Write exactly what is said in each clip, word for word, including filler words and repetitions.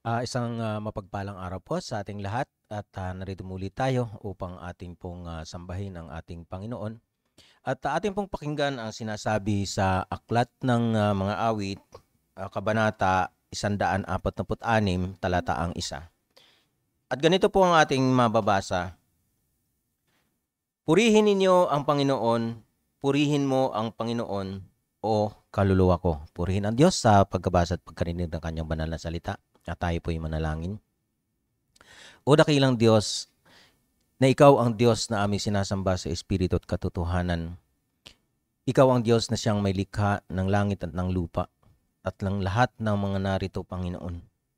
Ah, isang, ah, mapagpalang araw po sa ating lahat at, ah, narito muli tayo upang ating pong, ah, sambahin ang ating Panginoon. At, ah, ating pong pakinggan ang sinasabi sa Aklat ng, ah, Mga Awit, ah, kabanata one forty-six, talataang isa. At ganito po ang ating mababasa. Purihin ninyo ang Panginoon, purihin mo ang Panginoon, o kaluluwa ko. Purihin ang Diyos sa pagkabasa at pagkarinig ng kanyang banal na salita. At tayo po'y manalangin. O dakilang Diyos, na ikaw ang Diyos na aming sinasamba sa Espiritu at katotohanan. Ikaw ang Diyos na siyang may likha ng langit at ng lupa at ng lahat ng mga narito, Panginoon.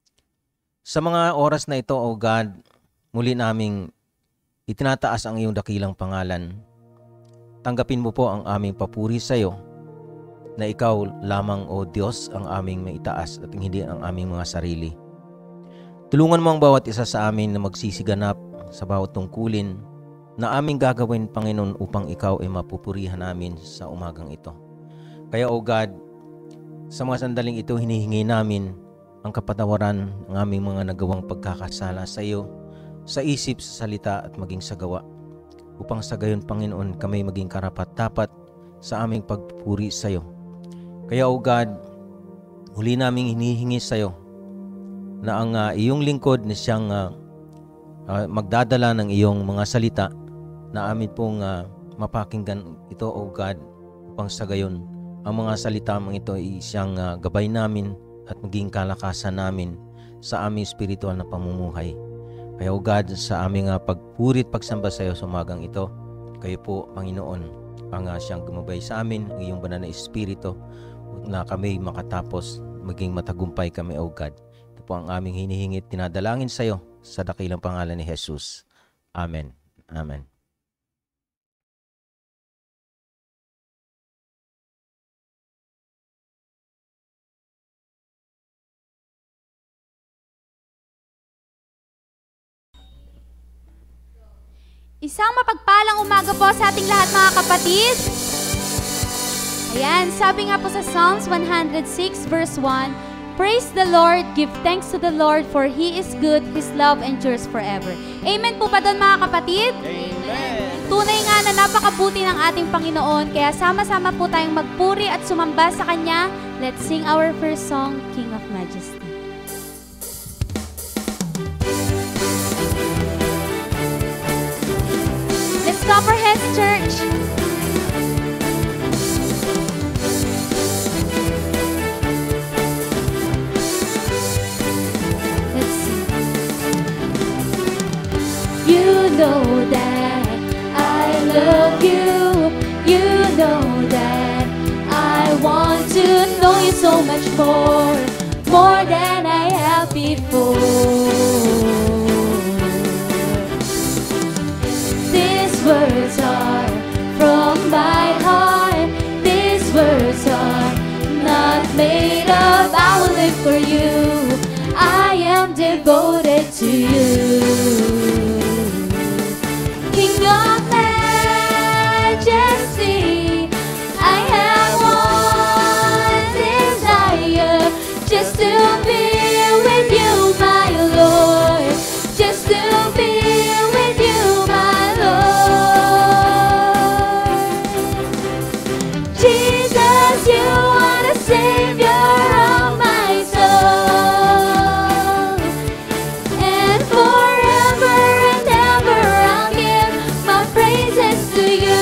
Sa mga oras na ito, O God, muli naming itinataas ang iyong dakilang pangalan. Tanggapin mo po ang aming papuri sa iyo, na ikaw lamang, O Diyos, ang aming maitaas at hindi ang aming mga sarili. Tulungan mo ang bawat isa sa amin na magsisiganap sa bawat tungkulin na aming gagawin, Panginoon, upang ikaw ay mapupurihan namin sa umagang ito. Kaya, O God, sa mga sandaling ito, hinihingi namin ang kapatawaran ng aming mga nagawang pagkakasala sa iyo, sa isip, sa salita at maging sa gawa, upang sa gayon, Panginoon, kami maging karapat-dapat sa aming pagpupuri sa iyo. Kaya, O God, huli naming hinihingi sa iyo na ang uh, iyong lingkod na siyang uh, uh, magdadala ng iyong mga salita na amin pong uh, mapakinggan ito, O God, upang sa gayon ang mga salita mong ito ay siyang uh, gabay namin at maging kalakasan namin sa aming spiritual na pamumuhay. Kaya, O God, sa aming uh, pagpurit pagsamba sa iyo sa umagang ito, kayo po, Panginoon, ang uh, siyang gumabay sa amin, ang iyong banal na espiritu, na kami makatapos maging matagumpay kami, O God. Ito po ang aming hinihingit, tinadalangin sa iyo sa dakilang pangalan ni Jesus. Amen. Amen. Isang mapagpalang umaga po sa ating lahat, mga kapatid. Ayan, sabi nga po sa Psalms one oh six verse one, praise the Lord, give thanks to the Lord, for He is good, His love endures forever. Amen po ba doon, mga kapatid? Amen. Tunay nga na napakabuti ng ating Panginoon, kaya sama-sama po tayong magpuri at sumamba sa Kanya. Let's sing our first song, King of Majesty. Let's clap our hands, church. You know that I love you. You know that I want to know you so much more, more than I have before. These words are from my heart. These words are not made up. I will live for you. I am devoted to you. King of Majesty, I have one desire, just to be with you, my Lord, just to be with you, my Lord. Jesus, you are the Savior of my soul, and forever and ever I'll give my praises to you.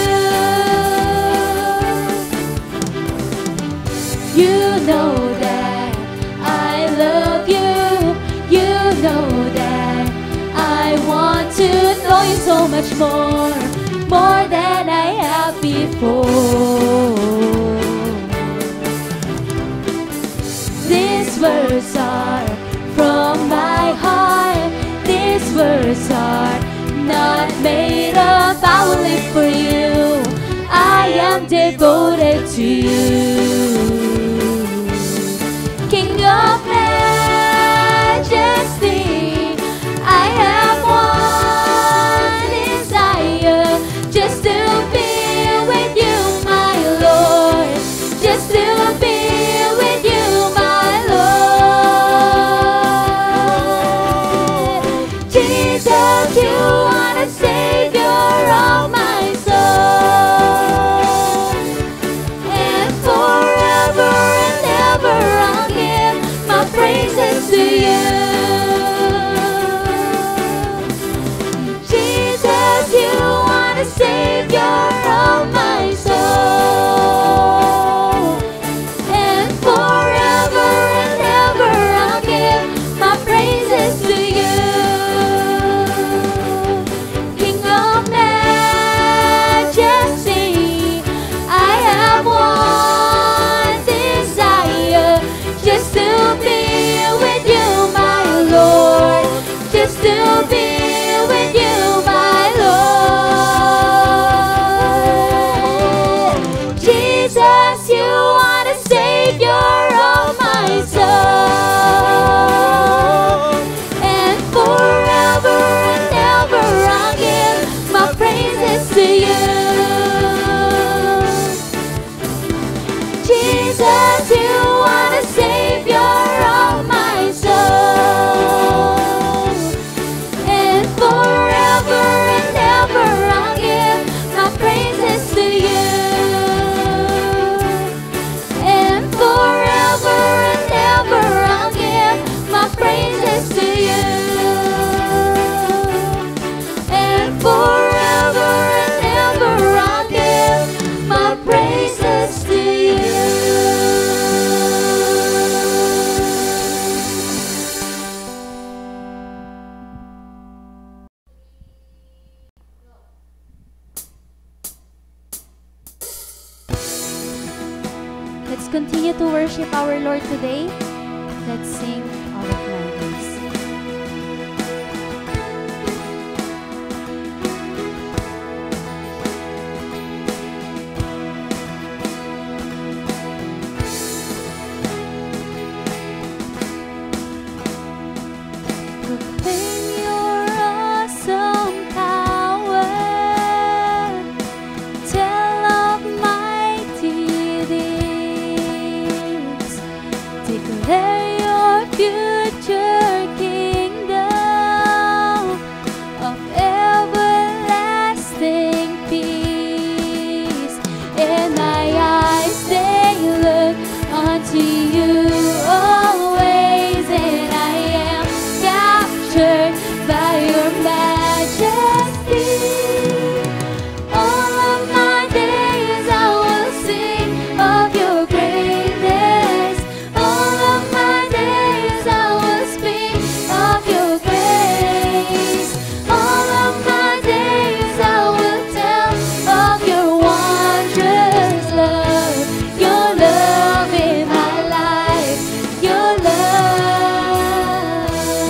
You know that I love you. You know that I want to know you so much more, more than I have before. These words are from my heart. These words are not made up. I will live for you. I am devoted to you. King of Majesty, I have one desire, just to be with you, my Lord, just to be with you, my Lord. Let's continue to worship our Lord today. Let's sing All of My Days. Proclaim your awesome power. Tell of mighty deeds. Declare your future kingdom of everlasting peace. In my eyes they look unto you always, and I am captured by your majesty. All of my days I will sing of your greatness. All of my days I will speak of your grace. All of my days I will tell of your wondrous love. Your love in my life. Your love.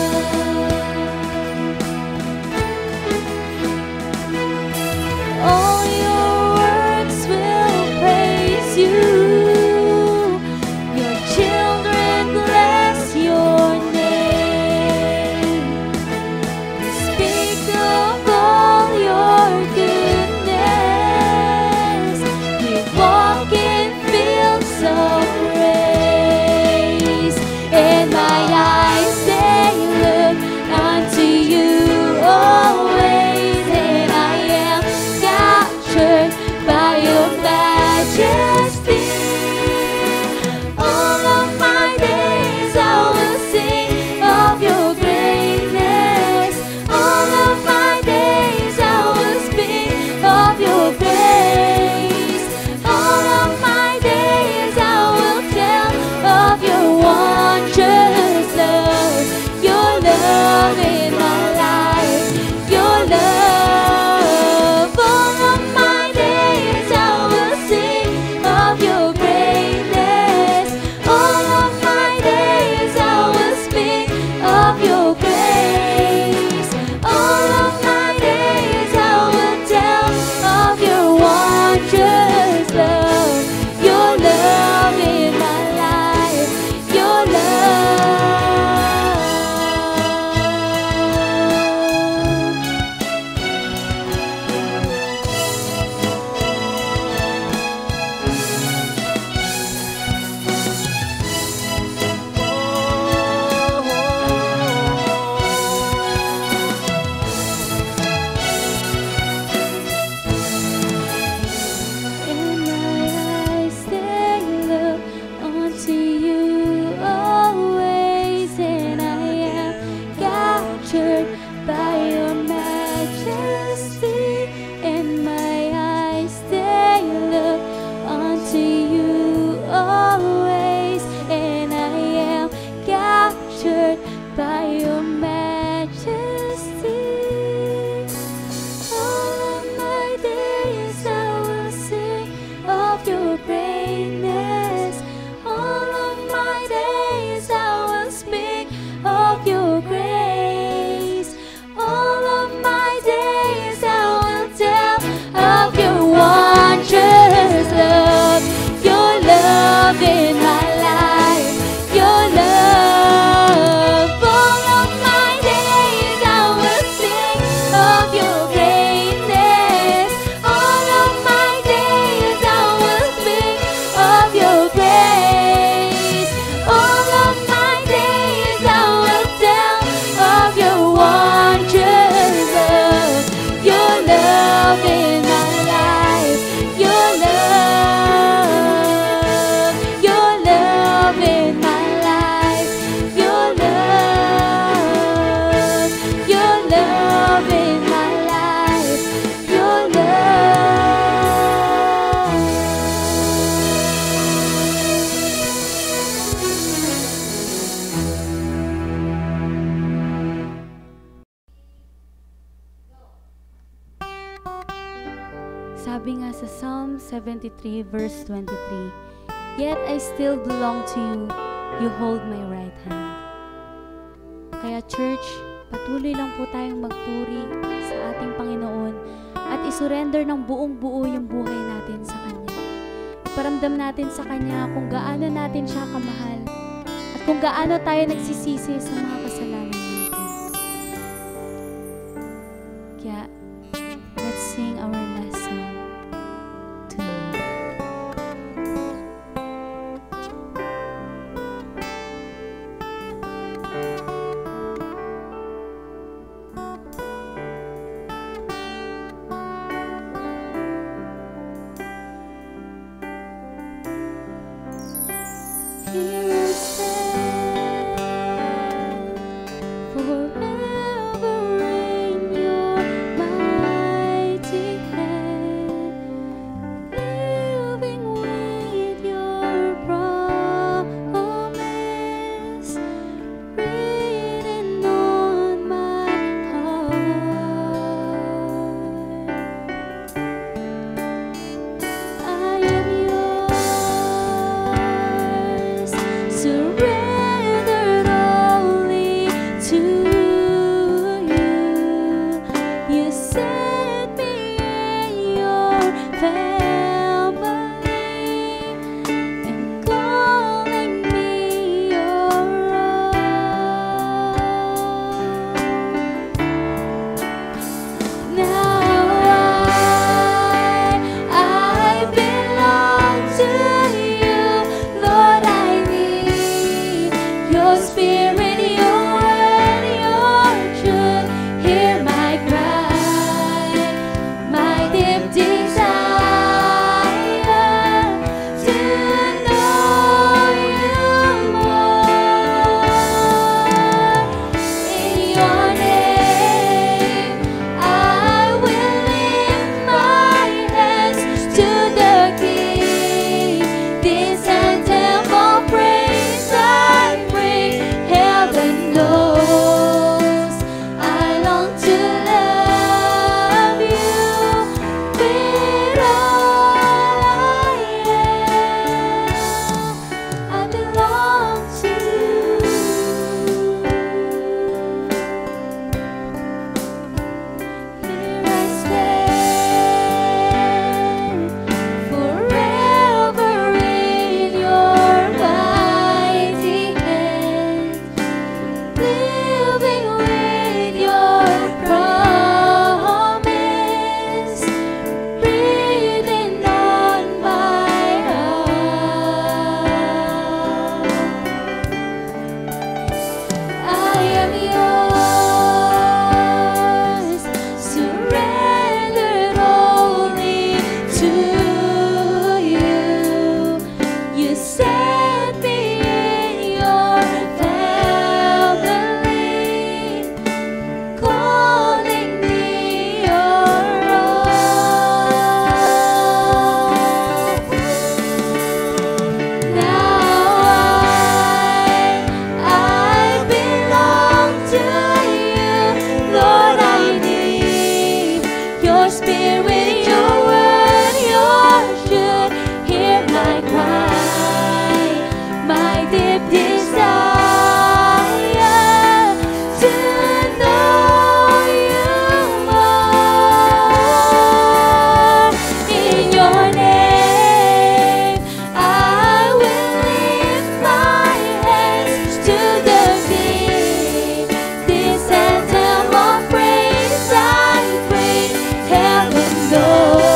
All your works will praise you. Your children bless your name. We speak of all your goodness. We walk in fields of praise. And my eyes they look unto you always, and I am captured by your majesty. All of my days I will sing of your greatness. All of my days I will speak of your grace. All of my days I will tell of your wondrous love. Your love in my life. Your love. All of my days I will sing of your greatness. All of my days I will speak of your grace. All of my days I will tell of your wondrous love. Your love in my life. Your In my eyes they look unto you always, and I am captured by your majesty. In my eyes they look unto you always, and I am captured by your majesty. All of my days I will sing of your greatness. All of my days I will speak of your grace. All of my days I will tell of your wondrous love. Your love in my life. Your love. All of my days I will sing of your greatness. All of my days I will speak of your grace. All of my days I will tell of your wondrous love. Your love in my life. Your love. Your love in my life. Your love. Your love in my life. Your Sabi nga sa Psalm seventy-three verse twenty-three, Yet I still belong to you. You hold my right hand. Kaya church, patuloy lang po tayong magpuri sa ating Panginoon at isurrender ng buong buo yung buhay natin sa Kanya. Iparamdam natin sa Kanya kung gaano natin siya kamahal at kung gaano tayo nagsisisi sa mga kasalanan natin. Kaya, let's sing our last song to you. Here I stand, forever in your mighty hand, living with your promise written on my heart. I am yours, surrendered only to you. You set me in your family and calling me your own. Now I, I belong to you, Lord. I need your spirit, your word, your truth. Hear my cry, my deep desire to know you more. In your name, I will lift my hands to the King. This anthem of praise I bring, heaven knows I long to love you with all I am. I belong to you. Here I stand, forever in your mighty hand, living with your promise written on my heart. I am yours, surrendered only to you. You set me in your family, calling me your own. Now I, I belong to you, Lord. I need your spirit, your word, your truth. Hear my cry, my deep desire to know you more. In your name, I will lift my hands to the King. This anthem of praise I bring, heaven knows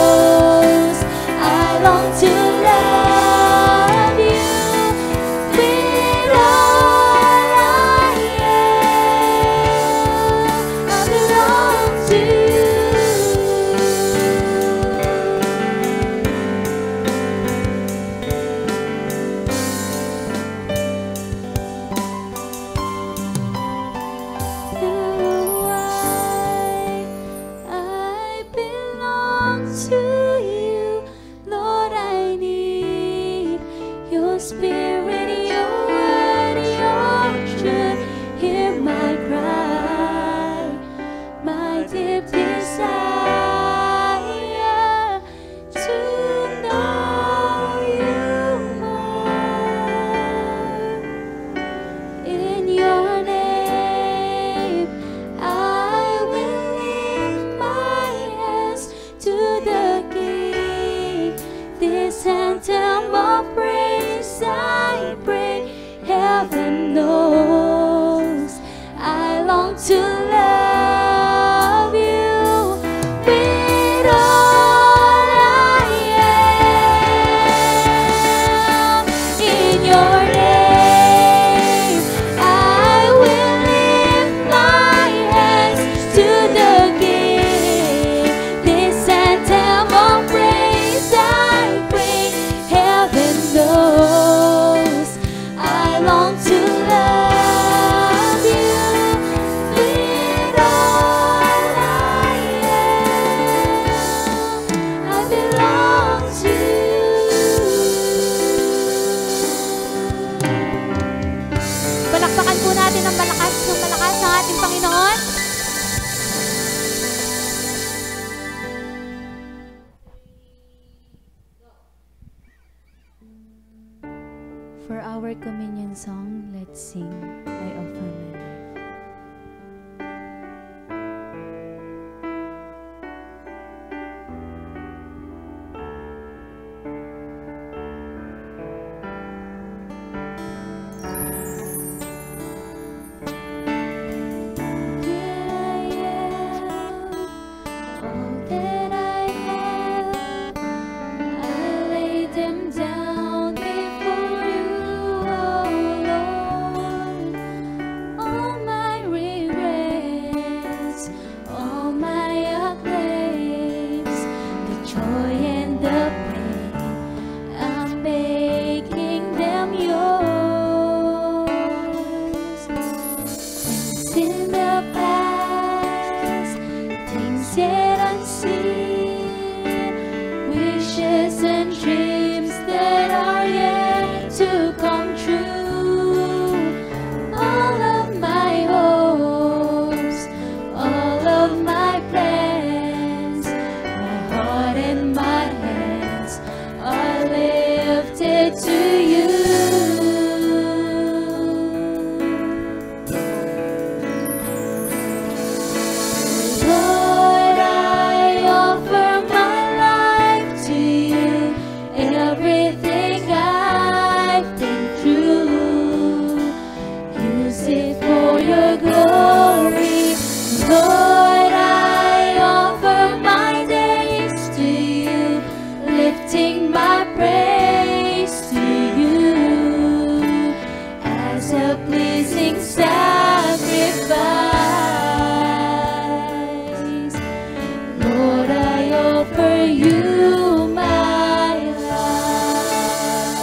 heaven knows I long to love you with all I am. In your name I will lift my hands to the King. This anthem of praise I bring. Heaven knows I long to love you with all I am. I belong to you. Palakpakan po natin ng malakas ng malakas ang ating Panginoon. For our communion song, let's sing, I offer my life. All that I have, I lay them down before you, oh Lord. All my regrets, all my acclaims, the joy and the pain, I'm making them yours. Things in the past, things yet unseen, wishes and dreams that are yet to come true. All of my hopes, all of my plans, my heart and my hands are lifted to you. Lord, I offer my life to you. Everything I've been through, use it for your glory. Lord, I offer my days to you, lifting my praise to you as a pleasing sacrifice. Lord, I offer you my life.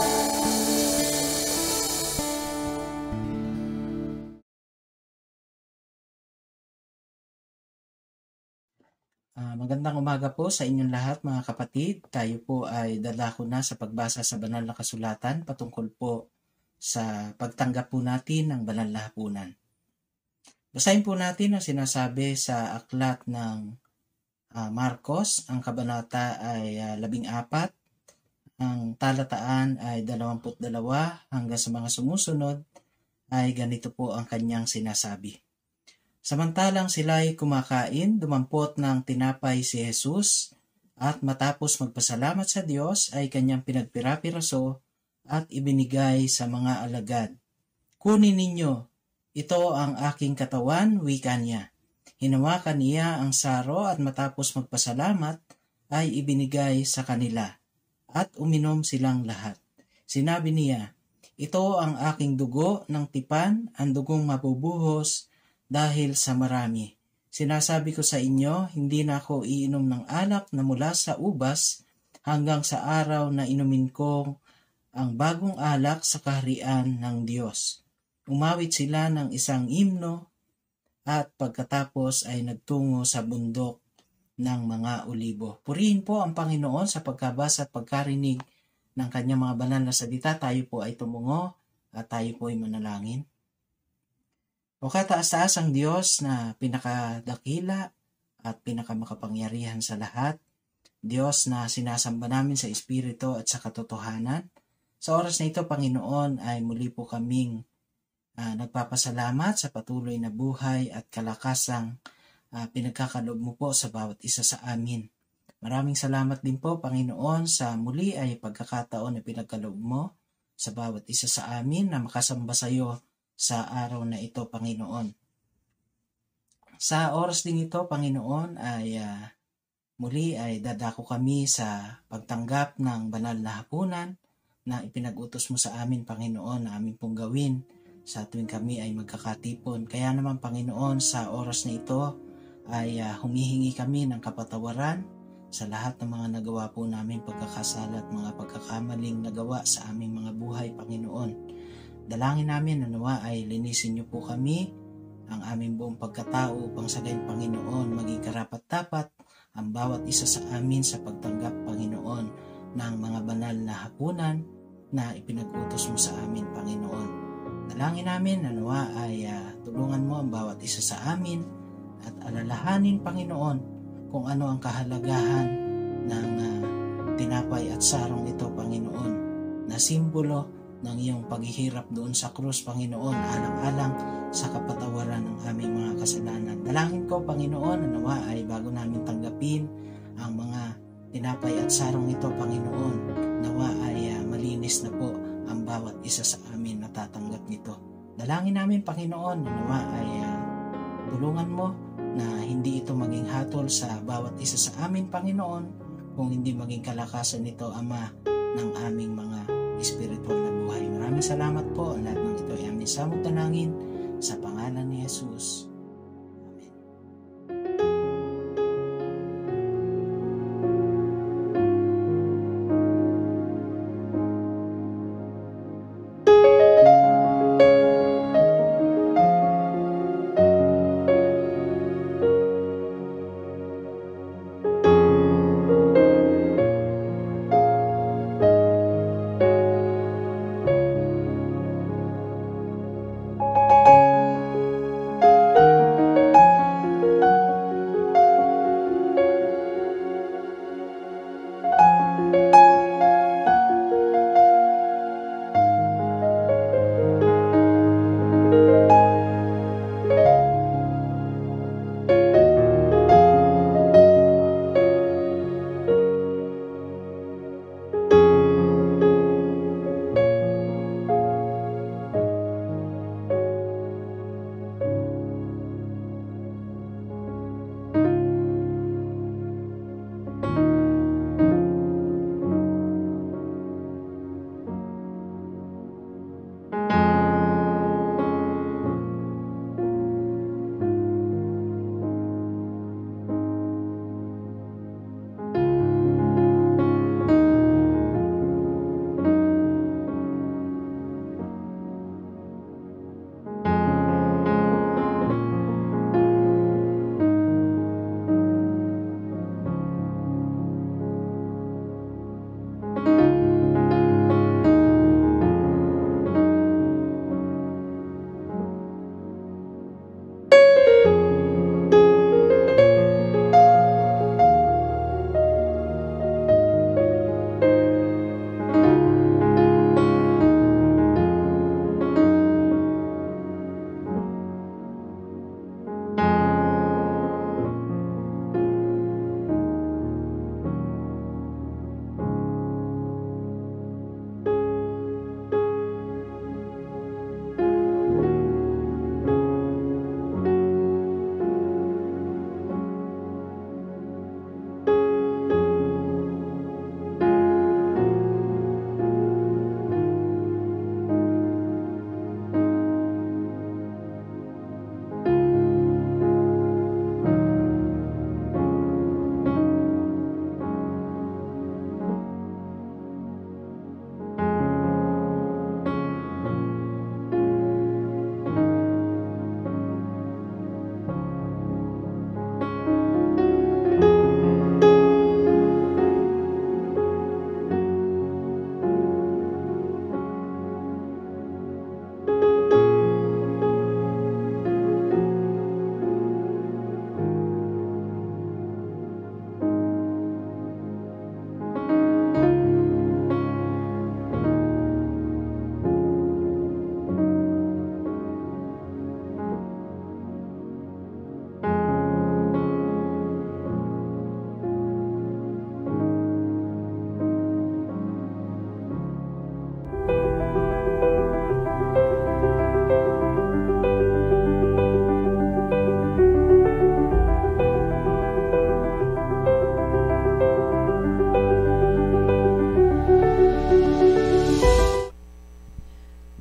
Ah, magandang umaga po sa inyong lahat mga kapatid. Tayo po ay dadako na sa pagbasa sa banal na kasulatan patungkol po sa pagtanggap po natin ng banal na hapunan. Basahin po natin ang sinasabi sa aklat ng ah, Marcos. Ang kabanata ay ah, labing apat. Ang talataan ay dalawamput dalawa hanggang sa mga sumusunod ay ganito po ang kanyang sinasabi. Samantalang sila'y kumakain, dumampot ng tinapay si Jesus at matapos magpasalamat sa Diyos ay kanyang pinagpira-piraso at ibinigay sa mga alagad. Kunin ninyo, ito ang aking katawan, wika niya. Hinawakan niya ang saro at matapos magpasalamat ay ibinigay sa kanila at uminom silang lahat. Sinabi niya, ito ang aking dugo ng tipan, ang dugong mabubuhos dahil sa marami. Sinasabi ko sa inyo, hindi na ako iinom ng alak na mula sa ubas hanggang sa araw na inumin ko ang bagong alak sa kaharian ng Diyos. Umawit sila ng isang himno at pagkatapos ay nagtungo sa bundok ng mga olibo. Purihin po ang Panginoon sa pagkabasa at pagkarinig ng kanyang mga banal na salita. Tayo po ay tumungo at tayo po ay manalangin. O kataas-taas ang Diyos na pinakadakila at pinakamakapangyarihan sa lahat. Diyos na sinasamba namin sa Espiritu at sa katotohanan. Sa oras na ito, Panginoon, ay muli po kaming uh, nagpapasalamat sa patuloy na buhay at kalakasang uh, pinagkakaloob mo po sa bawat isa sa amin. Maraming salamat din po, Panginoon, sa muli ay pagkakataon na pinagkaloob mo sa bawat isa sa amin na makasamba sa iyo sa araw na ito, Panginoon. Sa oras din ito, Panginoon, ay uh, muli ay dadako kami sa pagtanggap ng banal na hapunan na ipinag-utos mo sa amin, Panginoon, na amin pong gawin sa tuwing kami ay magkakatipon. Kaya naman, Panginoon, sa oras na ito ay uh, humihingi kami ng kapatawaran sa lahat ng mga nagawa po namin pagkakasala at mga pagkakamaling nagawa sa aming mga buhay, Panginoon. Dalangin namin na nawa ay linisin niyo po kami, ang aming buong pagkatao, upang sa gayon, Panginoon, maging karapat-dapat ang bawat isa sa amin sa pagtanggap, Panginoon, ng mga banal na hapunan na ipinag-utos mo sa amin, Panginoon. Dalangin namin na nawa ay uh, tulungan mo ang bawat isa sa amin at alalahanin, Panginoon, kung ano ang kahalagahan ng uh, tinapay at sarong ito, Panginoon, na simbolo ng iyong paghihirap doon sa krus, Panginoon, alang-alang sa kapatawaran ng aming mga kasalanan. Dalangin ko, Panginoon, na nawa ay bago namin tanggapin ang mga tinapay at sarong ito, Panginoon, nawa ay uh, malinis na po ang bawat isa sa amin na tatanggap nito. Dalangin namin, Panginoon, na nawa ay uh, tulungan mo na hindi ito maging hatol sa bawat isa sa amin, Panginoon, kung hindi maging kalakasan nito, Ama, ng aming mga espiritual na buhay. Maraming salamat po. Ang lahat ng ito ay aming samot tanangin sa pangalan ni Jesus.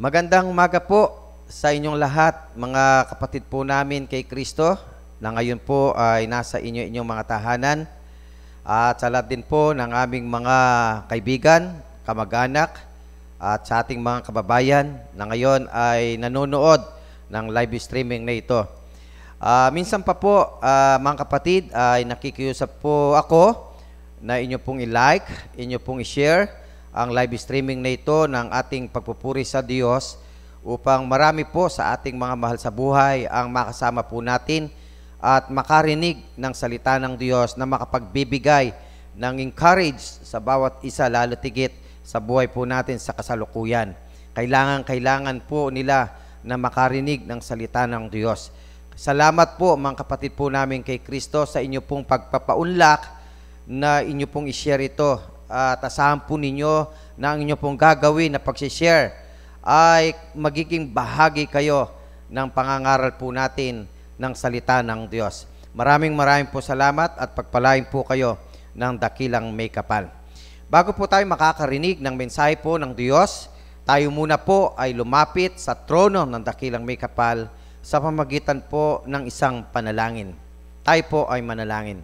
Magandang umaga po sa inyong lahat, mga kapatid po namin kay Kristo na ngayon po ay nasa inyo inyong mga tahanan, at sa lahat din po ng aming mga kaibigan, kamag-anak at sa ating mga kababayan na ngayon ay nanonood ng live streaming na ito. Uh, minsan pa po, uh, mga kapatid, ay nakikiusap po ako na inyo pong i-like, inyo pong i-share ang live streaming na ito ng ating pagpupuri sa Diyos upang marami po sa ating mga mahal sa buhay ang makasama po natin at makarinig ng salita ng Diyos na makapagbibigay ng encourage sa bawat isa, lalo tigit sa buhay po natin sa kasalukuyan. Kailangan-kailangan po nila na makarinig ng salita ng Diyos. Salamat po mga kapatid po namin kay Kristo sa inyo pong pagpapaunlak na inyo pong i-share ito. At asahan po ninyo na ang inyo pong gagawin na pag-share ay magiging bahagi kayo ng pangangaral po natin ng salita ng Diyos. Maraming maraming po salamat at pagpalain po kayo ng dakilang may kapal. Bago po tayo makakarinig ng mensahe po ng Diyos, tayo muna po ay lumapit sa trono ng dakilang may kapal sa pamamagitan po ng isang panalangin. Tayo po ay manalangin.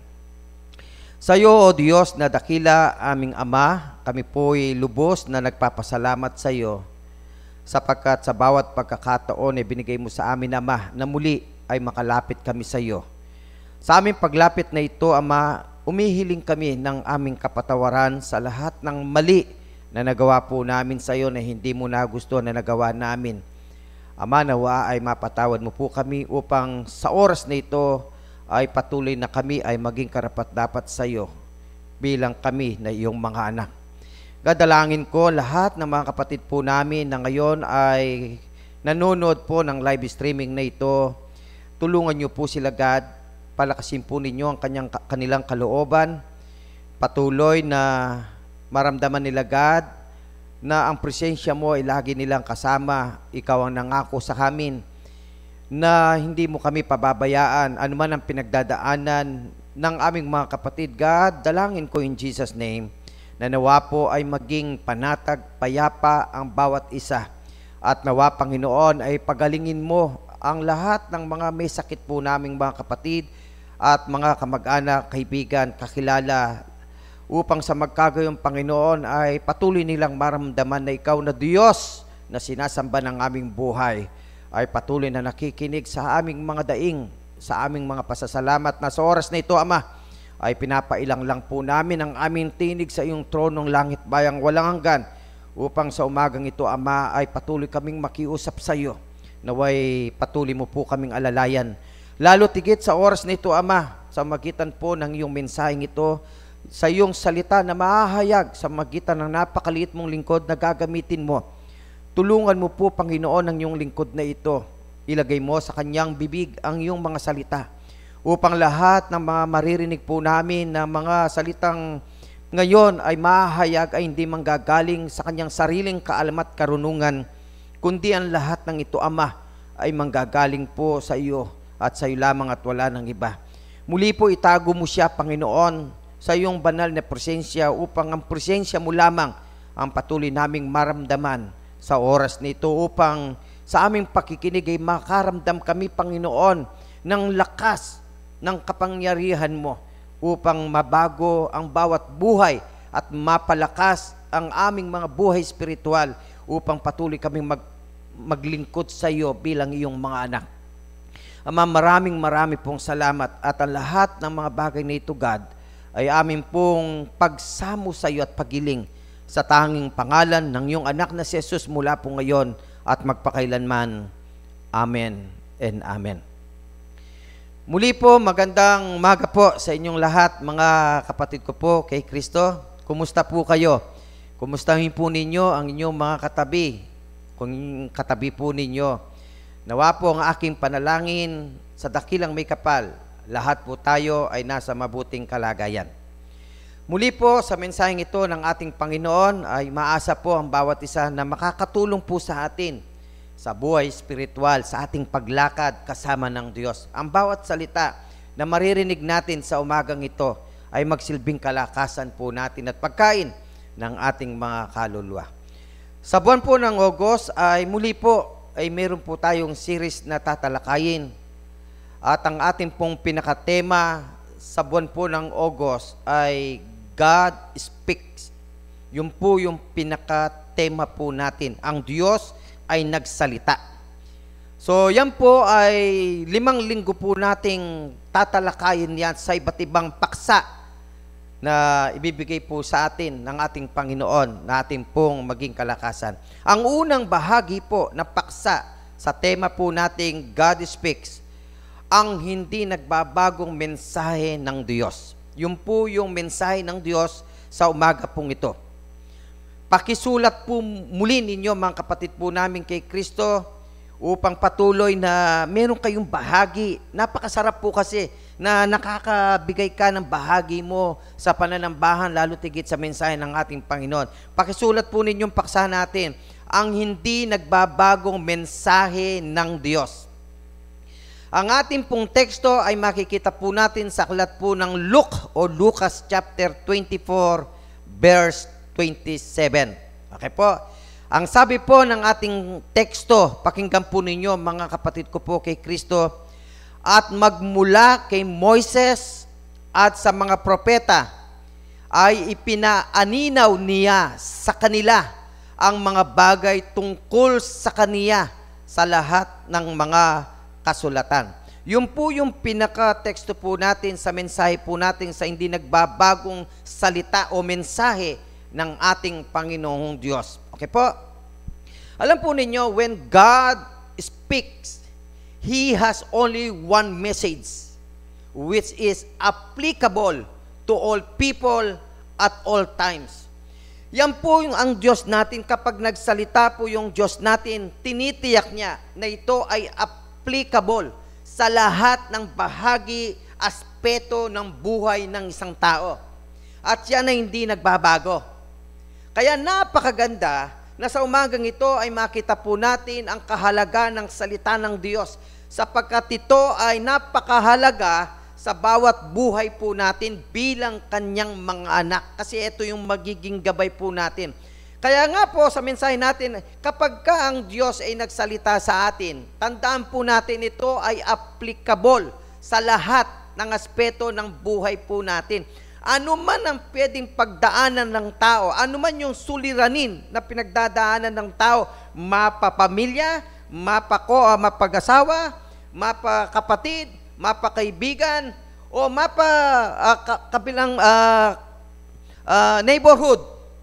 Sa iyo, O Diyos na dakila aming Ama, kami po'y lubos na nagpapasalamat sa iyo sapagkat sa bawat pagkakataon ay binigay mo sa amin, Ama, na muli ay makalapit kami sa iyo. Sa aming paglapit na ito, Ama, umihiling kami ng aming kapatawaran sa lahat ng mali na nagawa po namin sa iyo na hindi mo nagustuhan na nagawa namin. Ama, nawa ay mapatawad mo po kami upang sa oras na ito ay patuloy na kami ay maging karapat-dapat sa iyo bilang kami na iyong mga anak. Gadalangin ko lahat ng mga kapatid po namin na ngayon ay nanonood po ng live streaming na ito. Tulungan niyo po sila, God. Palakasin po ninyo ang kanyang, kanilang kalooban. Patuloy na maramdaman nila, God, na ang presensya mo ay lagi nilang kasama. Ikaw ang nangako sa amin na hindi mo kami pababayaan anuman ang pinagdadaanan ng aming mga kapatid. God, dalangin ko in Jesus' name na nawa po ay maging panatag, payapa ang bawat isa. At nawa, Panginoon, ay pagalingin mo ang lahat ng mga may sakit po naming mga kapatid at mga kamag-anak, kaibigan, kakilala, upang sa magkagayong Panginoon ay patuloy nilang maramdaman na ikaw na Diyos na sinasamba ng aming buhay ay patuloy na nakikinig sa aming mga daing, sa aming mga pasasalamat na sa oras na ito, Ama, ay pinapailang lang po namin ang aming tinig sa iyong tronong langit bayang walang hanggan upang sa umagang ito, Ama, ay patuloy kaming makiusap sa iyo. Naway patuloy mo po kaming alalayan. Lalo tigit sa oras na ito, Ama, sa magitan po ng iyong mensaheng ito, sa iyong salita na mahahayag sa magitan ng napakaliit mong lingkod na gagamitin mo. Tulungan mo po, Panginoon, ang iyong lingkod na ito. Ilagay mo sa kanyang bibig ang iyong mga salita upang lahat ng mga maririnig po namin na mga salitang ngayon ay mahahayag ay hindi manggagaling sa kanyang sariling kaalaman at karunungan, kundi ang lahat ng ito, Ama, ay manggagaling po sa iyo at sa iyo lamang at wala ng iba. Muli po itago mo siya, Panginoon, sa iyong banal na presensya upang ang presensya mo lamang ang patuloy naming maramdaman sa oras nito upang sa aming pakikinig ay makaramdam kami, Panginoon, ng lakas ng kapangyarihan mo upang mabago ang bawat buhay at mapalakas ang aming mga buhay spiritual upang patuloy kaming mag, maglingkod sa iyo bilang iyong mga anak. Ama, maraming marami pong salamat at ang lahat ng mga bagay na ito, God, ay amin pong pagsamo sa iyo at pagiling sa tanging pangalan ng iyong anak na si Jesus mula po ngayon at magpakailanman. Amen and Amen. Muli po, magandang umaga po sa inyong lahat, mga kapatid ko po kay Kristo. Kumusta po kayo? Kumustahin po ninyo ang inyong mga katabi, kung katabi po ninyo. Nawa po ang aking panalangin sa dakilang may kapal, lahat po tayo ay nasa mabuting kalagayan. Muli po sa mensaheng ito ng ating Panginoon ay maasa po ang bawat isa na makakatulong po sa atin sa buhay spiritual, sa ating paglakad kasama ng Diyos. Ang bawat salita na maririnig natin sa umagang ito ay magsilbing kalakasan po natin at pagkain ng ating mga kaluluwa. Sa buwan po ng August ay muli po ay meron po tayong series na tatalakayin. At ang ating pong pinakatema sa buwan po ng August ay God Speaks. Yun po yung pinakatema po natin. Ang Diyos ay nagsalita. So yan po ay limang linggo po nating tatalakayin yan sa iba't ibang paksa na ibibigay po sa atin ng ating Panginoon na ating pong maging kalakasan. Ang unang bahagi po na paksa sa tema po nating God Speaks, ang hindi nagbabagong mensahe ng Diyos. Yun po yung mensahe ng Diyos sa umaga pong ito. Pakisulat po muli ninyo mga kapatid po namin kay Kristo upang patuloy na meron kayong bahagi. Napakasarap po kasi na nakakabigay ka ng bahagi mo sa pananambahan, lalo tigit sa mensahe ng ating Panginoon. Pakisulat po ninyong paksa natin, ang hindi nagbabagong mensahe ng Diyos. Ang ating pong teksto ay makikita po natin sa aklat po ng Luke o Lucas chapter twenty-four verse twenty-seven. Okay po? Ang sabi po ng ating teksto, pakinggan po ninyo mga kapatid ko po kay Kristo, at magmula kay Moises at sa mga propeta ay ipinaaninaw niya sa kanila ang mga bagay tungkol sa kaniya sa lahat ng mga kasulatan. Yun po yung pinaka-teksto po natin sa mensahe po natin sa hindi nagbabagong salita o mensahe ng ating Panginoong Diyos. Okay po? Alam po ninyo, when God speaks, He has only one message which is applicable to all people at all times. Yan po yung ang Diyos natin. Kapag nagsalita po yung Diyos natin, tinitiyak niya na ito ay applicable sa lahat ng bahagi, aspeto ng buhay ng isang tao. At yan ay hindi nagbabago. Kaya napakaganda na sa umagang ito ay makita po natin ang kahalaga ng salita ng Diyos, sapagkat ito ay napakahalaga sa bawat buhay po natin bilang kanyang mga anak. Kasi ito yung magiging gabay po natin. Kaya nga po sa mensahe natin, kapag ka ang Diyos ay nagsalita sa atin, tandaan po natin ito ay applicable sa lahat ng aspeto ng buhay po natin. Ano man ang pwedeng pagdaanan ng tao, ano man yung suliranin na pinagdadaanan ng tao, mapapamilya, mapako, uh, mapag-asawa, mapakapatid, mapakaibigan, o mapa uh, kabilang uh, uh, neighborhood,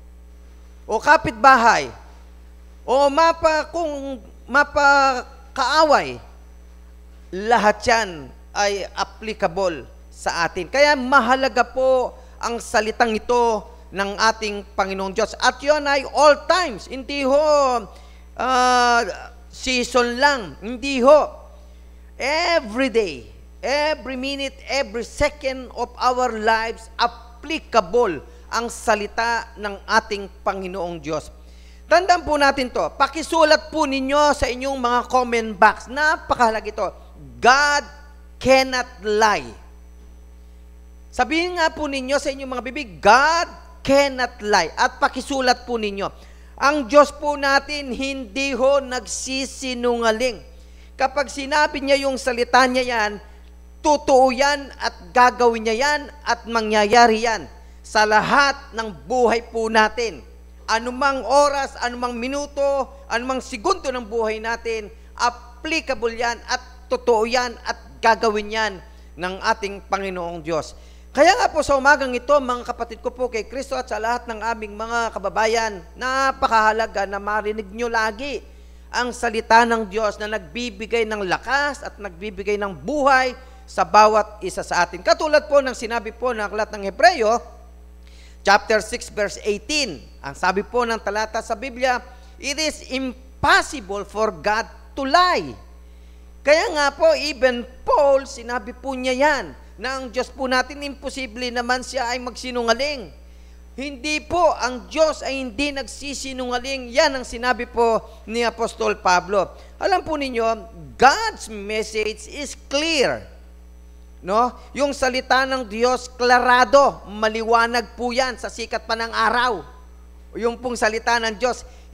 o kapitbahay, o mapa kung mapakaaway, lahat yan ay applicable sa atin. Kaya mahalaga po ang salitang ito ng ating Panginoong Diyos. At yun ay all times. Hindi ho uh, season lang. Hindi ho. Every day, every minute, every second of our lives, applicable ang salita ng ating Panginoong Diyos. Tandaan po natin to. Pakisulat po ninyo sa inyong mga comment box. Napakahalaga ito. God cannot lie. Sabihin nga po ninyo sa inyong mga bibig, God cannot lie. At pakisulat po ninyo, ang Diyos po natin hindi ho nagsisinungaling. Kapag sinabi niya yung salita niya yan, totoo yan at gagawin niya yan at mangyayari yan sa lahat ng buhay po natin. Anumang oras, anumang minuto, anumang segundo ng buhay natin, applicable yan at totoo yan at gagawin yan ng ating Panginoong Diyos. Kaya nga po sa umagang ito, mga kapatid ko po kay Kristo at sa lahat ng aming mga kababayan, napakahalaga na marinig nyo lagi ang salita ng Diyos na nagbibigay ng lakas at nagbibigay ng buhay sa bawat isa sa atin. Katulad po ng sinabi po ng aklat ng Hebreo, chapter six, verse eighteen. Ang sabi po ng talata sa Biblia, it is impossible for God to lie. Kaya nga po, even Paul, sinabi po niya yan, na ang Diyos po natin, imposible naman siya ay magsinungaling. Hindi po, ang Diyos ay hindi nagsisinungaling. Yan ang sinabi po ni Apostol Pablo. Alam po ninyo, God's message is clear. No? Yung salita ng Diyos, klarado, maliwanag po yan sa sikat pa ng araw. Yung pong salita ng Diyos,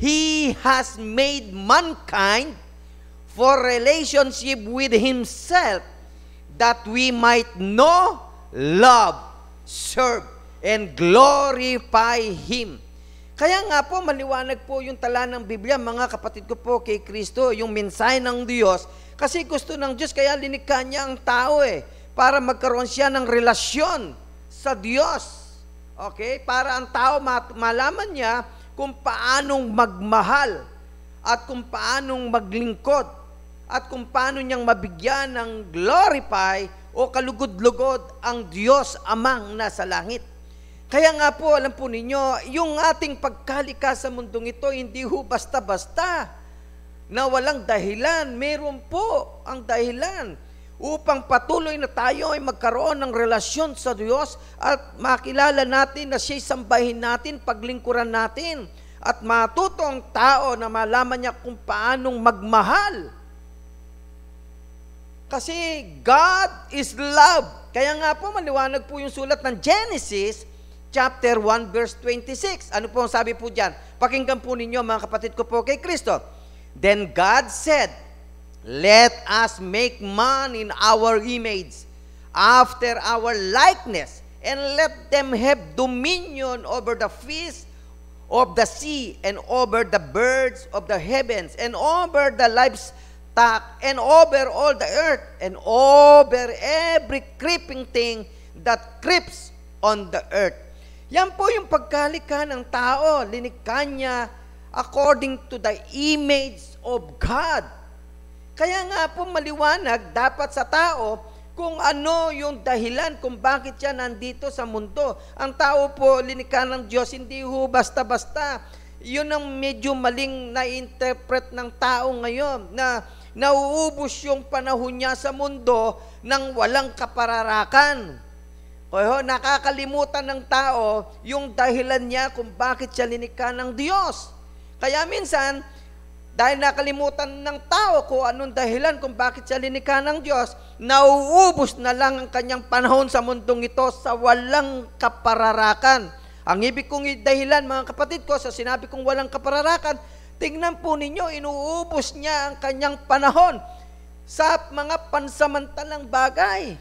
He has made mankind for relationship with Himself, that we might know, love, serve, and glorify Him. Kaya nga po, maliwanag po yung tala ng Biblia, mga kapatid ko po, kay Kristo, yung mensahe ng Diyos. Kasi gusto ng Diyos, kaya linikha niya ang tao eh, para magkaroon siya ng relasyon sa Diyos. Okay? Para ang tao malaman niya kung paanong magmahal at kung paanong maglingkod at kung paano niyang mabigyan ng glorify o kalugod-lugod ang Diyos Amang nasa langit. Kaya nga po, alam po ninyo, yung ating pagkalika sa mundong ito, hindi ho basta-basta na walang dahilan. Meron po ang dahilan upang patuloy na tayo ay magkaroon ng relasyon sa Diyos at makilala natin na siya'y sambahin natin, paglingkuran natin, at matuto ang tao na malaman niya kung paanong magmahal. Kasi God is love. Kaya nga po, maliwanag po yung sulat ng Genesis chapter one verse twenty-six. Ano po ang sabi po dyan? Pakinggan po ninyo, mga kapatid ko po kay Kristo. Then God said, let us make man in our image, after our likeness, and let them have dominion over the fish of the sea, and over the birds of the heavens, and over the livestock, and over all the earth, and over every creeping thing that creeps on the earth. Yan po yung pagkalikha ng tao. Linikha niya according to the image of God. Kaya nga po maliwanag dapat sa tao kung ano yung dahilan kung bakit siya nandito sa mundo. Ang tao po, linikha ng Diyos, hindi ho basta-basta. Yun ang medyo maling na-interpret ng tao ngayon, na nauubos yung panahon niya sa mundo ng walang kapararakan. O, nakakalimutan ng tao yung dahilan niya kung bakit siya linikha ng Diyos. Kaya minsan, dahil nakalimutan ng tao kung anong dahilan kung bakit siya linikha ng Diyos, nauubos na lang ang kanyang panahon sa mundong ito sa walang kapararakan. Ang ibig kong dahilan, mga kapatid ko, sa sinabi kong walang kapararakan, tingnan po ninyo, inuubos niya ang kanyang panahon sa mga pansamantalang bagay.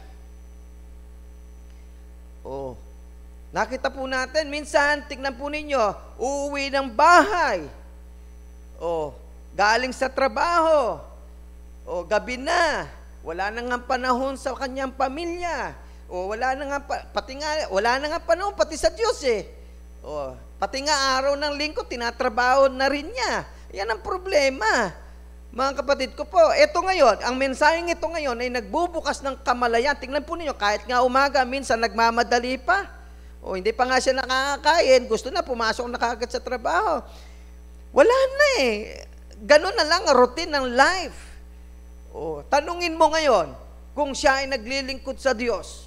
Oh, nakita po natin, minsan, tingnan po ninyo, uuwi ng bahay. Oh, galing sa trabaho. O, gabi na. Wala na nga panahon sa kanyang pamilya. O, wala na nga, pati nga, wala na nga panahon, pati sa Diyos eh. O, pati nga araw ng linggo, tinatrabaho na rin niya. Yan ang problema. Mga kapatid ko po, ito ngayon, ang mensaheng ito ngayon ay nagbubukas ng kamalayan. Tingnan po ninyo, kahit nga umaga, minsan nagmamadali pa. O, hindi pa nga siya nakakakain, gusto na, pumasok na kagad sa trabaho. Wala na eh. Ganun na lang ang routine ng life. O, tanungin mo ngayon kung siya ay naglilingkod sa Diyos.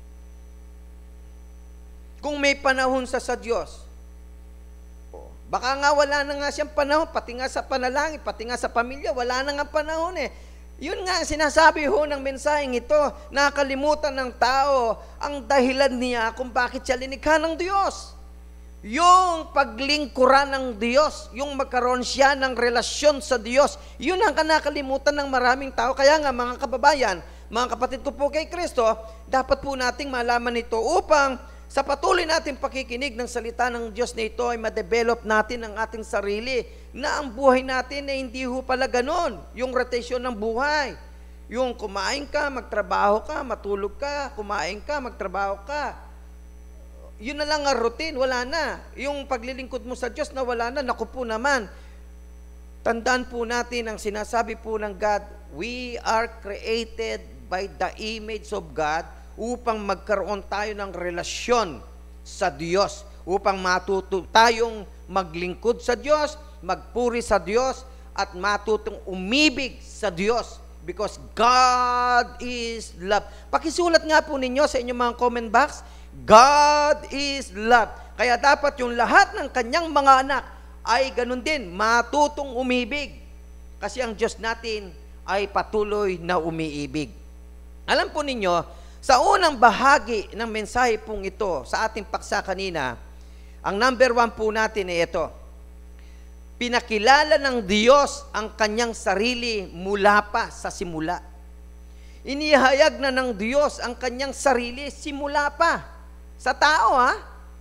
Kung may panahon sa sa Diyos. O, baka nga wala na nga siyang panahon, pati nga sa panalangin, pati nga sa pamilya, wala na nga panahon eh. Yun nga, sinasabi ho ng mensaheng ito, nakalimutan ng tao ang dahilan niya kung bakit siya linikha ng Diyos. Yung paglingkuran ng Diyos, yung magkaroon siya ng relasyon sa Diyos, yun ang kanakalimutan ng maraming tao. Kaya nga mga kababayan, mga kapatid ko po kay Kristo, dapat po nating malaman ito upang sa patuloy nating pakikinig ng salita ng Diyos na ito ay ma-develop natin ang ating sarili, na ang buhay natin ay hindi ho pala ganon, yung rotation ng buhay. Yung kumain ka, magtrabaho ka, matulog ka, kumain ka, magtrabaho ka. Yun na lang ang routine, wala na. Yung paglilingkod mo sa Diyos na wala na, naku po naman. Tandaan po natin ang sinasabi po ng God, we are created by the image of God upang magkaroon tayo ng relasyon sa Diyos, upang matuto tayong maglingkod sa Diyos, magpuri sa Diyos, at matutong umibig sa Diyos. Because God is love. Pakisulat nga po ninyo sa inyong mga comment box, God is love. Kaya dapat yung lahat ng kanyang mga anak ay ganun din, matutong umibig. Kasi ang Diyos natin ay patuloy na umiibig. Alam po ninyo, sa unang bahagi ng mensahe pong ito, sa ating paksa kanina, ang number one po natin ay ito. pinakilala ng Diyos ang kanyang sarili mula pa sa simula. Inihayag na ng Diyos ang kanyang sarili simula pa. Sa tao, ha?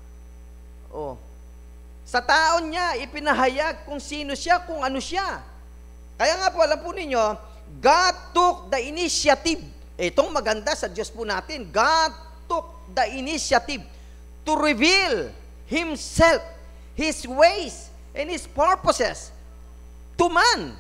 Oh. Sa tao niya, ipinahayag kung sino siya, kung ano siya. Kaya nga po, alam po ninyo, God took the initiative. Itong maganda sa Diyos po natin. God took the initiative to reveal Himself, His ways, and His purposes to man.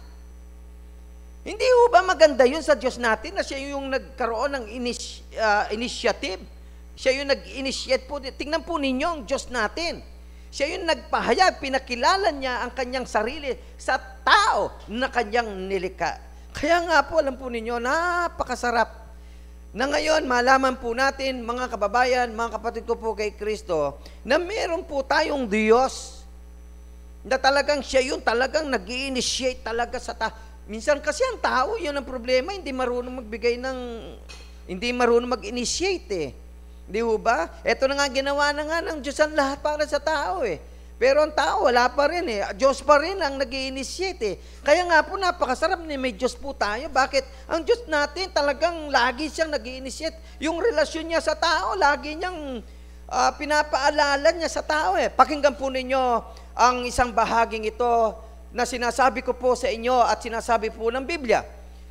Hindi ho ba maganda yun sa Diyos natin na siya yung nagkaroon ng inis, uh, initiative? Siya yung nag-initiate po. Tingnan po ninyo ang Diyos natin. Siya yung nagpahayag, pinakilala niya ang kanyang sarili sa tao na kanyang nilikha. Kaya nga po, alam po ninyo, napakasarap na ngayon malaman po natin, mga kababayan, mga kapatid ko po kay Kristo, na meron po tayong Diyos na talagang siya yung talagang nag-i-initiate talaga sa tao. Minsan kasi ang tao, yun ang problema, hindi marunong magbigay ng, hindi marunong mag-initiate eh. Di ba? Ito na nga, ginawa na nga ng Diyos ang lahat para sa tao eh. Pero ang tao, wala pa rin eh. Diyos pa rin ang nag-i-initiate eh. Kaya nga po, napakasarap na may Diyos po tayo. Bakit? Ang Diyos natin talagang lagi siyang nag-i-initiate. Yung relasyon niya sa tao, lagi niyang uh, pinapaalala niya sa tao eh. Pakinggan po ninyo ang isang bahaging ito na sinasabi ko po sa inyo at sinasabi po ng Biblia.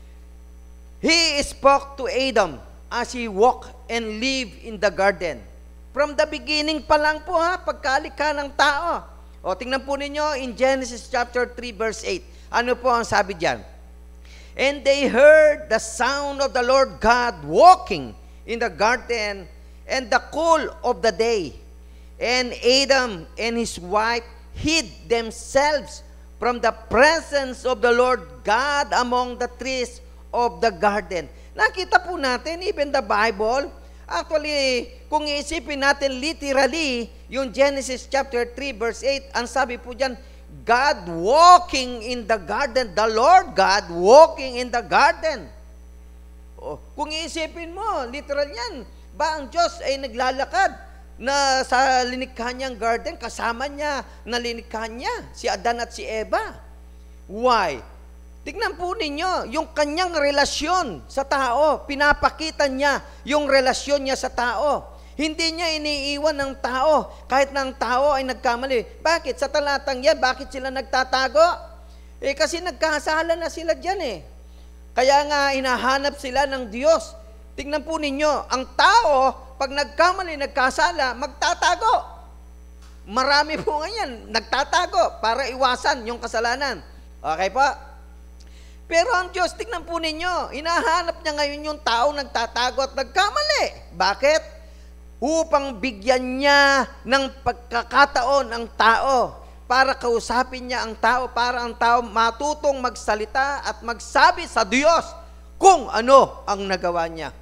He spoke to Adam as he walked and lived in the garden. From the beginning pa lang po ha, pagkalikha ng tao. O tingnan po ninyo in Genesis chapter three verse eight. Ano po ang sabi diyan? And they heard the sound of the Lord God walking in the garden and the cool of the day. And Adam and his wife hid themselves from the presence of the Lord God among the trees of the garden. Nakita po natin, even the Bible, actually, kung iisipin natin literally, yung Genesis chapter three verse eight, ang sabi po dyan, God walking in the garden, the Lord God walking in the garden. Oh, kung iisipin mo, literal yan, ba ang Diyos ay naglalakad na sa linikha niyang garden, kasama niya na linikha niya, si Adan at si Eva. Why? Tignan po ninyo, yung kanyang relasyon sa tao, pinapakita niya yung relasyon niya sa tao. Hindi niya iniiwan ng tao, kahit na ang tao ay nagkamali. Bakit? Sa talatang yan, bakit sila nagtatago? Eh kasi nagkasala na sila dyan eh. Kaya nga, hinahanap sila ng Diyos. Tignan po ninyo, ang tao, pag nagkamali, nagkasala, magtatago. Marami po ngayon, nagtatago para iwasan yung kasalanan. Okay po? Pero ang Diyos, tingnan po ninyo, hinahanap niya ngayon yung tao nagtatago at nagkamali. Bakit? Upang bigyan niya ng pagkakataon ang tao para kausapin niya ang tao, para ang tao matutong magsalita at magsabi sa Diyos kung ano ang nagawa niya.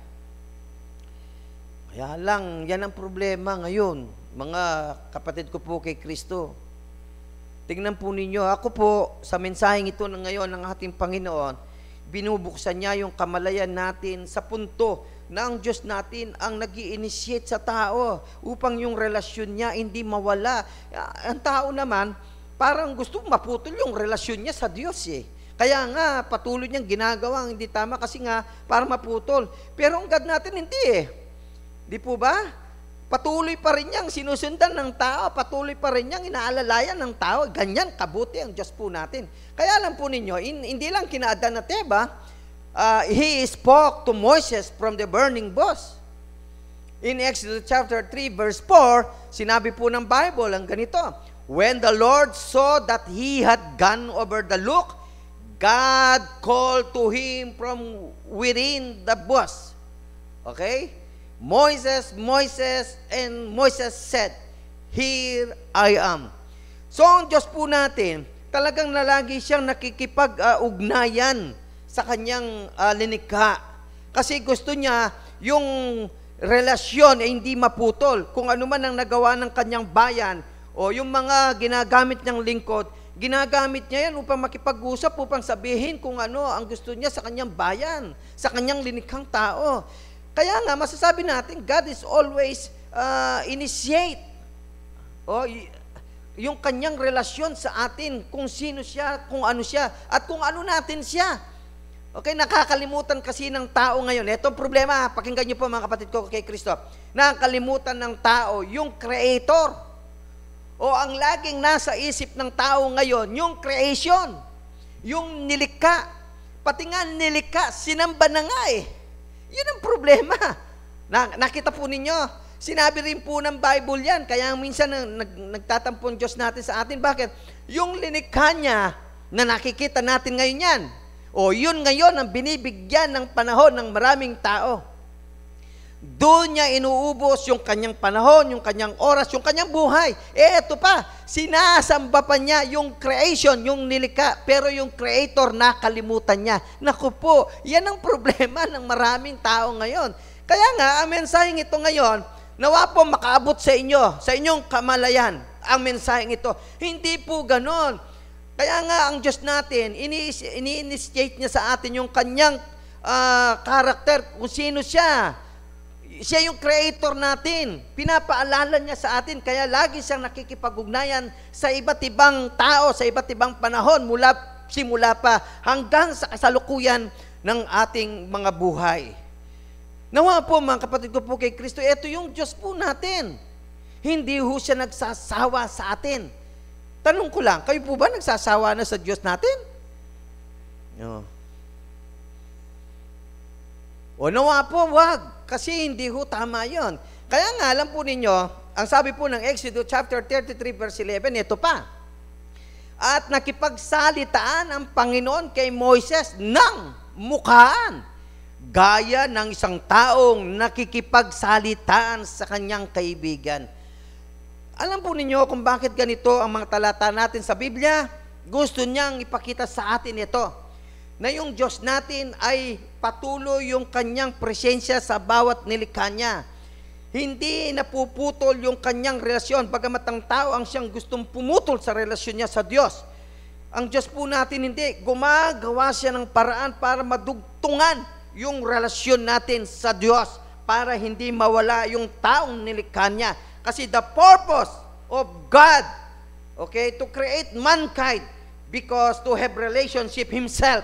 Kaya lang, yan ang problema ngayon, mga kapatid ko po kay Kristo. Tingnan po ninyo, ako po, sa mensaheng ito ng ngayon ng ating Panginoon, binubuksan niya yung kamalayan natin sa punto na ang Diyos natin ang nag-i-initiate sa tao upang yung relasyon niya hindi mawala. Ang tao naman, parang gusto maputol yung relasyon niya sa Diyos eh. Kaya nga, patuloy niyang ginagawa ang hindi tama kasi nga, para maputol. Pero ang God natin hindi eh. Di po ba? Patuloy pa rin niyang sinusundan ng tao, patuloy pa rin niyang inaalalayan ng tao. Ganyan, kabuti ang Diyos po natin. Kaya alam po ninyo, in, hindi lang kina Adan at Eva, uh, He spoke to Moses from the burning bush. In Exodus chapter three verse four, sinabi po ng Bible ang ganito, when the Lord saw that he had gone over the look, God called to him from within the bush. Okay? Moses, Moses, and Moses said, here I am. So, ang Diyos po natin, talagang nalagi siyang nakikipag-ugnayan sa kanyang uh, linikha. Kasi gusto niya yung relasyon ay hindi maputol. Kung ano man ang nagawa ng kanyang bayan o yung mga ginagamit niyang lingkod, ginagamit niya yan upang makipag-usap, upang sabihin kung ano ang gusto niya sa kanyang bayan, sa kanyang linikhang tao. Kaya nga, masasabi natin, God is always uh, initiate. O, yung kanyang relasyon sa atin, kung sino siya, kung ano siya, at kung ano natin siya. Okay, nakakalimutan kasi ng tao ngayon. Ito ang problema, pakinggan niyo po mga kapatid ko kay Kristo. Nakakalimutan ng tao yung Creator. O ang laging nasa isip ng tao ngayon, yung creation, yung nilikha. Pati nga nilikha, sinamba na nga eh. Yun ang problema. Na, nakita po ninyo, sinabi rin po ng Bible yan. Kaya minsan nag, nagtatampon Diyos natin sa atin. Bakit? Yung linikha niya na nakikita natin ngayon yan. O yun ngayon ang binibigyan ng panahon ng maraming tao. Doon niya inuubos yung kanyang panahon, yung kanyang oras, yung kanyang buhay. Eh, eto pa, sinasamba pa niya yung creation, yung nilikha, pero yung creator nakalimutan niya. Naku po, yan ang problema ng maraming tao ngayon. Kaya nga, ang mensaheng ito ngayon, nawa po makaabot sa inyo, sa inyong kamalayan, ang mensaheng ito. Hindi po ganon. Kaya nga, ang Diyos natin, ini-initiate niya sa atin yung kanyang uh, karakter, kung sino siya. Siya yung creator natin. Pinapaalala niya sa atin. Kaya lagi siyang nakikipag-ugnayan sa iba't ibang tao, sa iba't ibang panahon, mula simula pa hanggang sa kasalukuyan ng ating mga buhay. Nawa po mga kapatid ko po kay Kristo, ito yung Diyos po natin. Hindi ho siya nagsasawa sa atin. Tanong ko lang, kayo po ba nagsasawa na sa Diyos natin? No. O nawa po, wag. Kasi hindi ho tama yon. Kaya nga, alam po ninyo, ang sabi po ng Exodus chapter thirty-three verse eleven, ito pa. At nakipagsalitaan ang Panginoon kay Moises ng mukhaan, gaya ng isang taong nakikipagsalitaan sa kanyang kaibigan. Alam po ninyo kung bakit ganito ang mga talata natin sa Biblia? Gusto niyang ipakita sa atin ito, na yung Diyos natin ay patuloy yung kanyang presensya sa bawat nilikha niya. Hindi napuputol yung kanyang relasyon, bagamat ang tao ang siyang gustong pumutol sa relasyon niya sa Diyos. Ang Diyos po natin hindi, gumagawa siya ng paraan para madugtungan yung relasyon natin sa Diyos, para hindi mawala yung taong nilikha niya. Kasi the purpose of God, okay, to create mankind, because to have relationship Himself.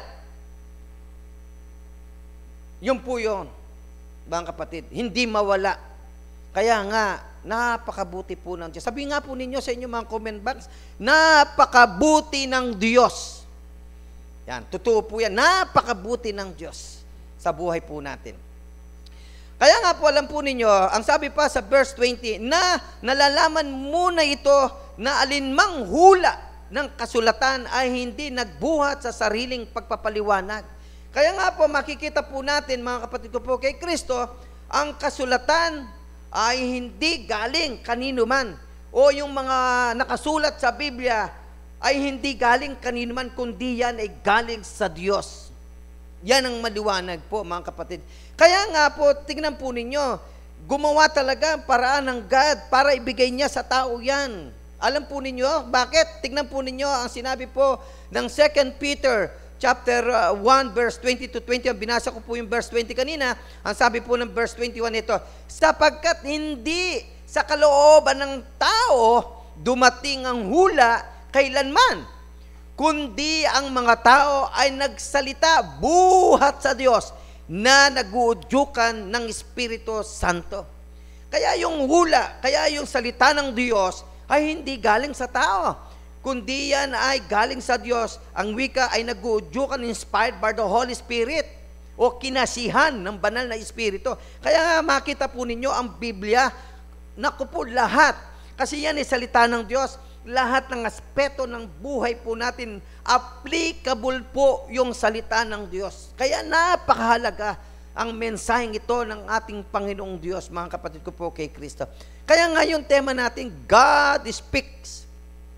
Yun po yun, mga kapatid, hindi mawala. Kaya nga, napakabuti po ng Diyos. Sabi nga po ninyo sa inyong mga comment box, napakabuti ng Diyos. Yan, totoo po yan, napakabuti ng Diyos sa buhay po natin. Kaya nga po, alam po ninyo, ang sabi pa sa verse twenty, na nalalaman muna ito na alinmang hula ng kasulatan ay hindi nagbuhat sa sariling pagpapaliwanag. Kaya nga po, makikita po natin, mga kapatid ko po kay Kristo, ang kasulatan ay hindi galing kanino man. O yung mga nakasulat sa Biblia ay hindi galing kanino man, kundi yan ay galing sa Diyos. Yan ang maliwanag po, mga kapatid. Kaya nga po, tingnan po ninyo, gumawa talaga ang paraan ng God para ibigay niya sa tao yan. Alam po ninyo, bakit? Tingnan po ninyo ang sinabi po ng Second Peter chapter one, verse twenty to twenty. Binasa ko po yung verse twenty kanina. Ang sabi po ng verse twenty-one ito, sapagkat hindi sa kalooban ng tao dumating ang hula kailanman, kundi ang mga tao ay nagsalita buhat sa Diyos na naguudyukan ng Espiritu Santo. Kaya yung hula, kaya yung salita ng Diyos ay hindi galing sa tao, kundi yan ay galing sa Diyos. Ang wika ay naguudyukan, inspired by the Holy Spirit, o kinasihan ng banal na Espiritu. Kaya makita po ninyo ang Biblia, naku po, lahat, kasi yan ay salita ng Diyos, lahat ng aspeto ng buhay po natin, applicable po yung salita ng Diyos. Kaya napakahalaga ang mensaheng ito ng ating Panginoong Diyos, mga kapatid ko po kay Kristo. Kaya nga yung tema natin, God speaks.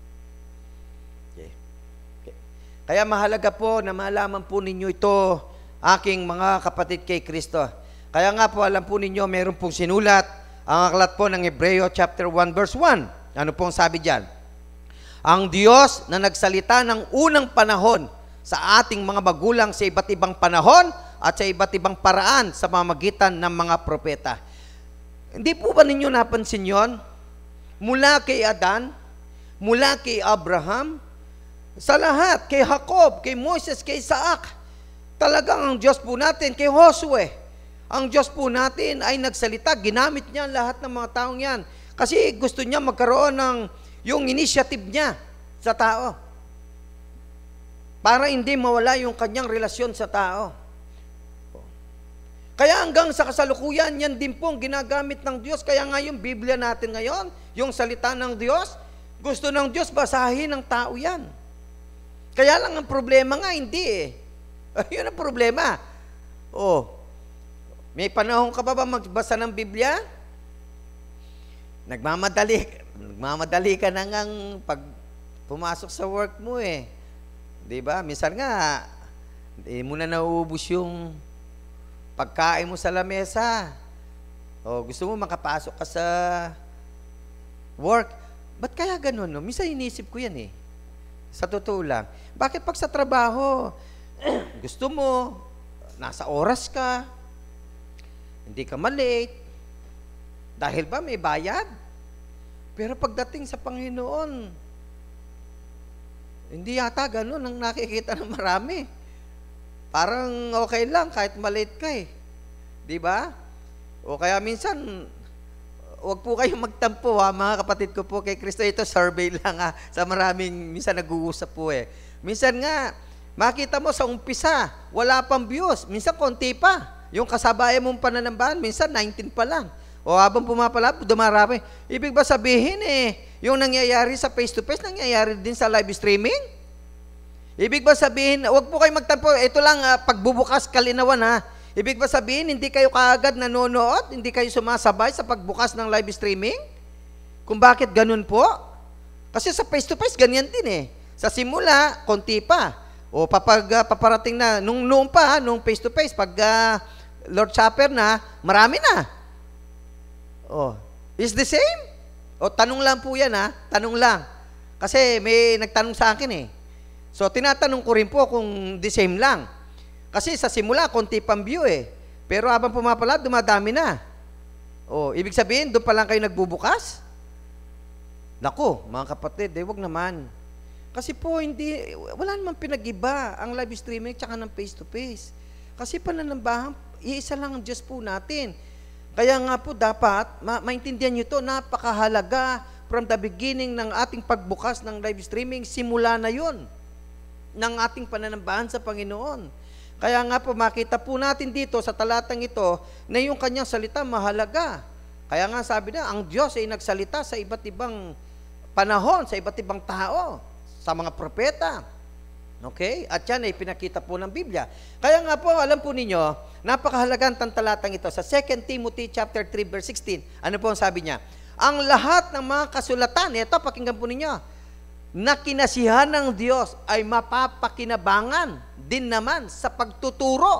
Okay. Okay. Kaya mahalaga po na malaman po ninyo ito, aking mga kapatid kay Kristo. Kaya nga po, alam po ninyo, meron pong sinulat, ang aklat po ng Hebreo chapter one verse one. Ano pong sabi diyan? Ang Diyos na nagsalita ng unang panahon sa ating mga magulang sa iba't ibang panahon at sa iba't ibang paraan sa pamamagitan ng mga propeta. Hindi po ba ninyo napansin yon? Mula kay Adan, Mula kay Abraham, sa lahat, kay Jacob, kay Moses, kay Isaac. Talagang ang Diyos po natin, kay Josue, ang Diyos po natin ay nagsalita, ginamit niya lahat ng mga taong yan. Kasi gusto niya magkaroon ng yung initiative niya sa tao. Para hindi mawala yung kanyang relasyon sa tao. Kaya hanggang sa kasalukuyan, yan din pong ginagamit ng Diyos. Kaya nga yung Biblia natin ngayon, yung salita ng Diyos, gusto ng Diyos basahin ng tao yan. Kaya lang ang problema nga, hindi eh. Yun ang problema. Oh, may panahon ka ba ba magbasa ng Biblia? Nagmamadali, nagmamadali ka na ngang pag pumasok sa work mo eh. Di ba? Minsan nga, hindi mo na nauubos yung pagkain mo sa lamesa. O gusto mo makapasok ka sa work. Ba't kaya ganun? No? Minsan inisip ko yan eh. Sa totoo lang. Bakit pag sa trabaho, gusto mo, nasa oras ka, hindi ka malate, dahil ba may bayad? Pero pagdating sa Panginoon, hindi yata ganun ang nakikita ng marami. Parang okay lang kahit malate ka eh. Di ba? O kaya minsan, huwag po kayong magtampo ha, mga kapatid ko po kay Kristo. Ito survey lang ha, sa maraming minsan nag-uusap po eh. Minsan nga, makita mo sa umpisa, wala pang views. Minsan konti pa. Yung kasabayan mong pananambahan, minsan nineteen pa lang. O habang pumapalap, dumarami. Ibig ba sabihin eh, yung nangyayari sa face-to-face, nangyayari din sa live streaming? Ibig ba sabihin, huwag po kayo magtampo, ito lang, uh, pagbubukas kalinawan ha. Ibig ba sabihin, hindi kayo kaagad nanonood, hindi kayo sumasabay sa pagbukas ng live streaming? Kung bakit ganun po? Kasi sa face-to-face, ganyan din eh. Sa simula, konti pa. O papag, uh, paparating na, nung noon pa, ha, nung face-to-face, pag uh, Lord Supper na, marami na. Oh, is the same? O, tanong lang po yan ha, tanong lang. Kasi may nagtanong sa akin eh. So, tinatanong ko rin po kung the same lang. Kasi sa simula, konti pang view eh. Pero habang pumapala, dumadami na. O, ibig sabihin, doon pa lang kayo nagbubukas? Naku, mga kapatid, eh, wag naman. Kasi po, hindi, wala namang pinag-iba ang live streaming tsaka ng face-to-face. Kasi pananambahan, iisa lang ang Diyos po natin. Kaya nga po dapat, ma- maintindihan nyo ito, napakahalaga from the beginning ng ating pagbukas ng live streaming, simula na yon ng ating pananambahan sa Panginoon. Kaya nga po, makita po natin dito sa talatang ito na yung kanyang salita mahalaga. Kaya nga sabi na, ang Diyos ay nagsalita sa iba't ibang panahon, sa iba't ibang tao, sa mga propeta. Okay? At yan ay pinakita po ng Biblia. Kaya nga po, alam po ninyo, napakahalagang talatang ito sa Second Timothy chapter three verse sixteen. Ano po ang sabi niya? Ang lahat ng mga kasulatan, ito pakinggan po ninyo, na kinasihan ng Diyos ay mapapakinabangan din naman sa pagtuturo,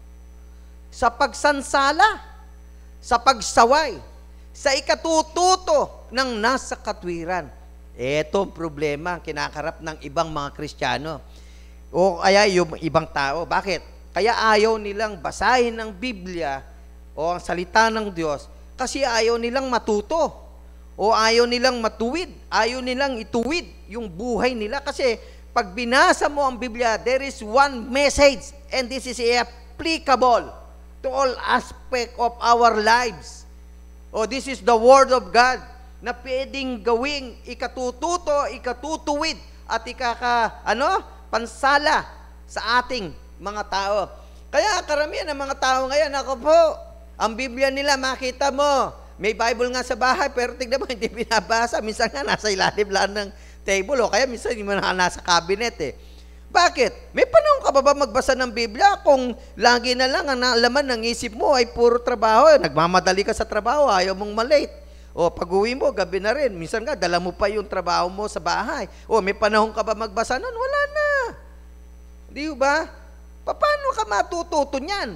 sa pagsansala, sa pagsaway, sa ikatututo ng nasa katwiran. Ito ang problema kinakarap ng ibang mga Kristiyano o kaya yung ibang tao. Bakit? Kaya ayaw nilang basahin ng Biblia o ang salita ng Diyos kasi ayaw nilang matuto o ayaw nilang matuwid, ayaw nilang ituwid yung buhay nila kasi pag binasa mo ang Biblia, there is one message and this is applicable to all aspect of our lives. O this is the Word of God na pwedeng gawing ikatututo, ikatutuwid at ikaka, ano, pansala sa ating mga tao. Kaya karamihan ng mga tao ngayon, ako po, ang Biblia nila makita mo, may Bible nga sa bahay, pero tignan mo, hindi binabasa. Minsan nga nasa ilalim lang ng table, o kaya minsan hindi mo na nasa cabinet eh. Bakit? May panahon ka ba ba magbasa ng Biblia kung lagi na lang ang laman ng isip mo ay puro trabaho, nagmamadali ka sa trabaho, ayaw mong malate. O pag-uwi mo, gabi na rin. Minsan nga, dala mo pa yung trabaho mo sa bahay. O may panahon ka ba magbasa nun? Wala na. Di ba? Paano ka matututo niyan?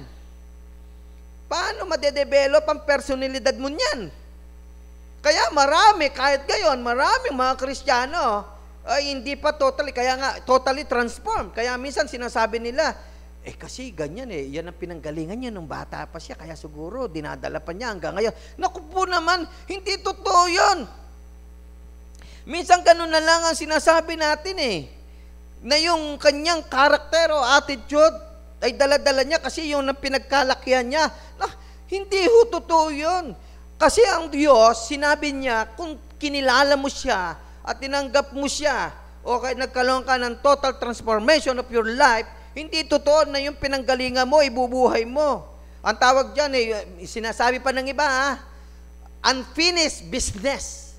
Paano madedevelop ang personalidad mo niyan? Kaya marami, kahit gayon, maraming mga Kristiyano ay hindi pa totally, kaya nga, totally transformed. Kaya minsan sinasabi nila, eh kasi ganyan eh, yan ang pinanggalingan niya nung bata pa siya, kaya siguro dinadala pa niya hanggang ngayon. Naku po naman, hindi totoo yun. Minsan ganun na lang ang sinasabi natin eh. Na yung kanyang karakter o attitude ay dala-dala niya kasi yung pinagkalakihan niya. Nah, hindi ho totoo yun. Kasi ang Diyos, sinabi niya, kung kinilala mo siya at tinanggap mo siya, o kaya nagkaroon ka ng total transformation of your life, hindi totoo na yung pinanggalingan mo, ibubuhay mo. Ang tawag dyan, eh, sinasabi pa ng iba, ha? Unfinished business.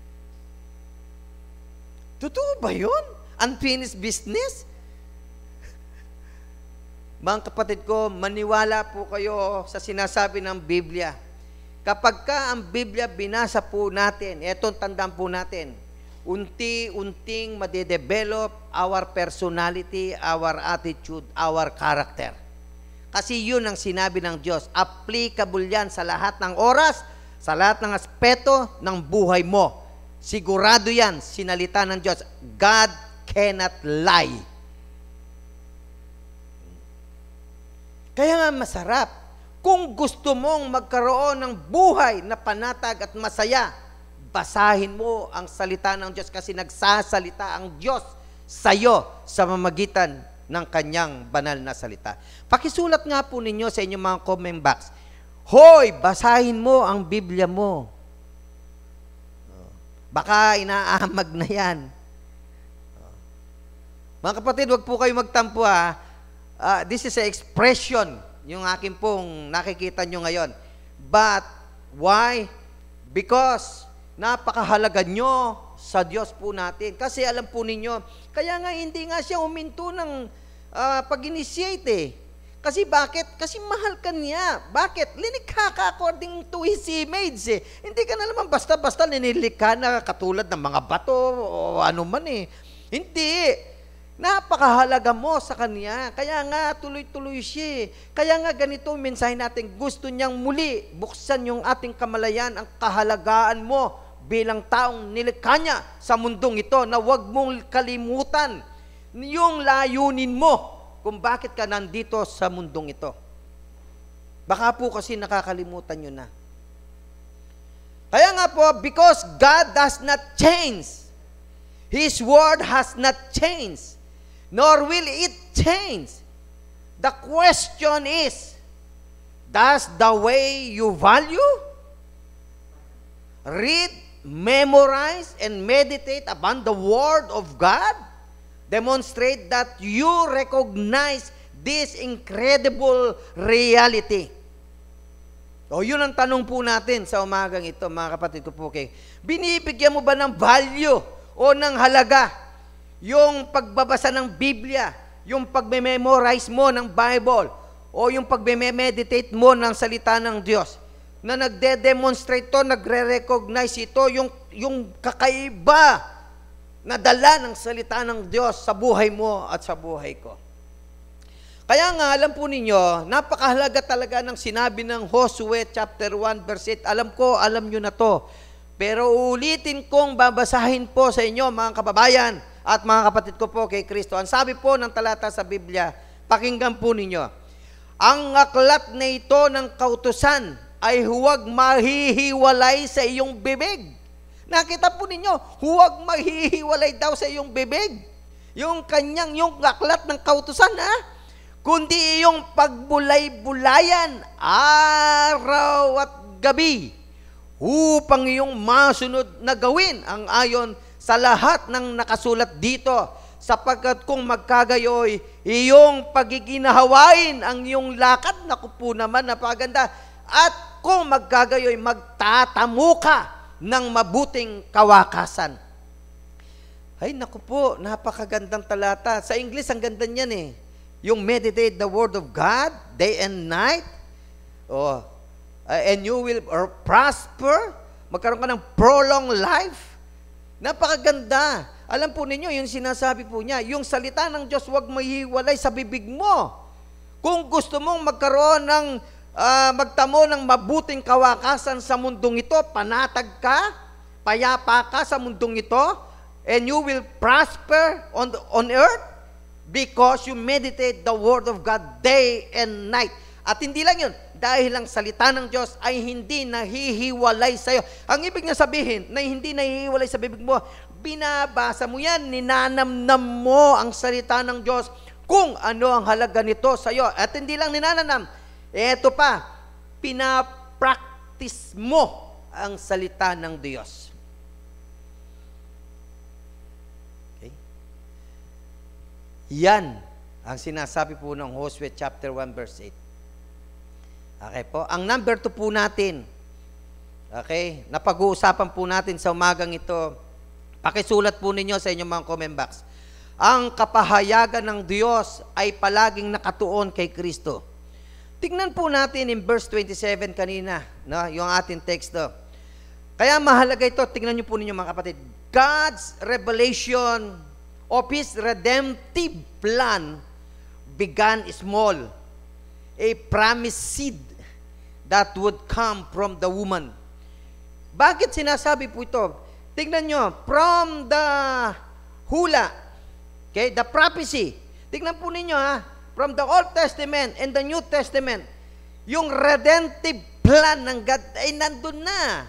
Totoo ba yun? Unfinished business? Mga kapatid ko, maniwala po kayo sa sinasabi ng Biblia. Kapag ka ang Biblia binasa po natin, etong tandaan po natin, unti-unting madedevelop our personality, our attitude, our character. Kasi yun ang sinabi ng Diyos. Applicable yan sa lahat ng oras, sa lahat ng aspeto ng buhay mo. Sigurado yan, sinalita ng Diyos. God cannot lie. Kaya nga masarap. Kung gusto mong magkaroon ng buhay na panatag at masaya, basahin mo ang salita ng Diyos kasi nagsasalita ang Diyos sa iyo sa mamagitan ng kanyang banal na salita. Pakisulat nga po ninyo sa inyong mga comment box, hoy, basahin mo ang Biblia mo. Baka inaahamag na yan. Mga kapatid, wag po kayo magtampo ha. Uh, this is an expression, yung akin pong nakikita nyo ngayon. But, why? Because, napakahalaga nyo sa Diyos po natin. Kasi alam po ninyo, kaya nga hindi nga siya uminto ng uh, pag-initiate eh. Kasi bakit? Kasi mahal ka niya. Bakit? Linikha ka according to His image eh. Hindi ka na naman basta-basta ninilikha na katulad ng mga bato o ano man eh. Hindi. Napakahalaga mo sa Kanya. Kaya nga, tuloy-tuloy siya. Kaya nga, ganito ang mensahe natin. Gusto niyang muli buksan yung ating kamalayan, ang kahalagaan mo bilang taong nilikha niya sa mundong ito na huwag mong kalimutan yung layunin mo kung bakit ka nandito sa mundong ito. Baka po kasi nakakalimutan nyo na. Kaya nga po, because God does not change. His word has not changed. Nor will it change. The question is, does the way you value, read, memorize, and meditate upon the Word of God demonstrate that you recognize this incredible reality? O, yun ang tanong po natin sa umagang ito, mga kapatid ko po. Okay. Binibigyan mo ba ng value o ng halaga yung pagbabasa ng Biblia, yung pagme-memorize mo ng Bible, o yung pagme-meditate mo ng salita ng Diyos, na nagde-demonstrate to, nagre-recognize ito, yung, yung kakaiba na dala ng salita ng Diyos sa buhay mo at sa buhay ko. Kaya nga, alam po ninyo, napakahalaga talaga ng sinabi ng Josue chapter one verse eight. Alam ko, alam nyo na to. Pero ulitin kong babasahin po sa inyo, mga kababayan, at mga kapatid ko po kay Kristo. Ang sabi po ng talata sa Biblia, pakinggan po ninyo, ang aklat na ito ng kautusan ay huwag mahihiwalay sa iyong bibig. Nakita po ninyo, huwag mahihiwalay daw sa iyong bibig. Yung kanyang, yung aklat ng kautusan, ha? Kundi iyong pagbulay-bulayan, araw at gabi, upang iyong masunod na gawin ang ayon sa lahat ng nakasulat dito, sapagkat kung magkagayoy, iyong pagiginahawain ang iyong lakad, naku po naman, napaganda, at kung magkagayoy, magtatamu ka ng mabuting kawakasan. Ay, naku po, napakagandang talata. Sa English, ang ganda niyan eh. Yung meditate the word of God, day and night, oh, uh, and you will or prosper, magkaroon ka ng prolonged life. Napakaganda. Alam po ninyo, yung sinasabi po niya, yung salita ng Diyos, huwag mahiwalay sa bibig mo. Kung gusto mong magkaroon ng, uh, magtamo ng mabuting kawakasan sa mundong ito, panatag ka, payapa ka sa mundong ito, and you will prosper on, the, on earth because you meditate the Word of God day and night. At hindi lang yun, dahil ang salita ng Diyos ay hindi nahihiwalay sa iyo. Ang ibig niya sabihin na hindi nahihiwalay sa bibig mo, binabasa mo yan, ninanamnam mo ang salita ng Diyos kung ano ang halaga nito sa iyo. At hindi lang ninanam, eto pa, pinapractice mo ang salita ng Diyos. Okay? Yan ang sinasabi po ng Joshua chapter one verse eight. Okay po. Ang number two po natin, okay, napag-uusapan po natin sa umagang ito, pakisulat po ninyo sa inyong mga comment box. Ang kapahayagan ng Diyos ay palaging nakatuon kay Kristo. Tingnan po natin in verse twenty-seven kanina, no, yung ating teksto. Kaya mahalaga ito, tingnan niyo po ninyo mga kapatid. God's revelation of His redemptive plan began small. A promised seed that would come from the woman. Bakit sinasabi po ito? Tingnan nyo, from the hula, okay, the prophecy. Tingnan po ninyo ha, from the Old Testament and the New Testament, yung redemptive plan ng God ay nandun na.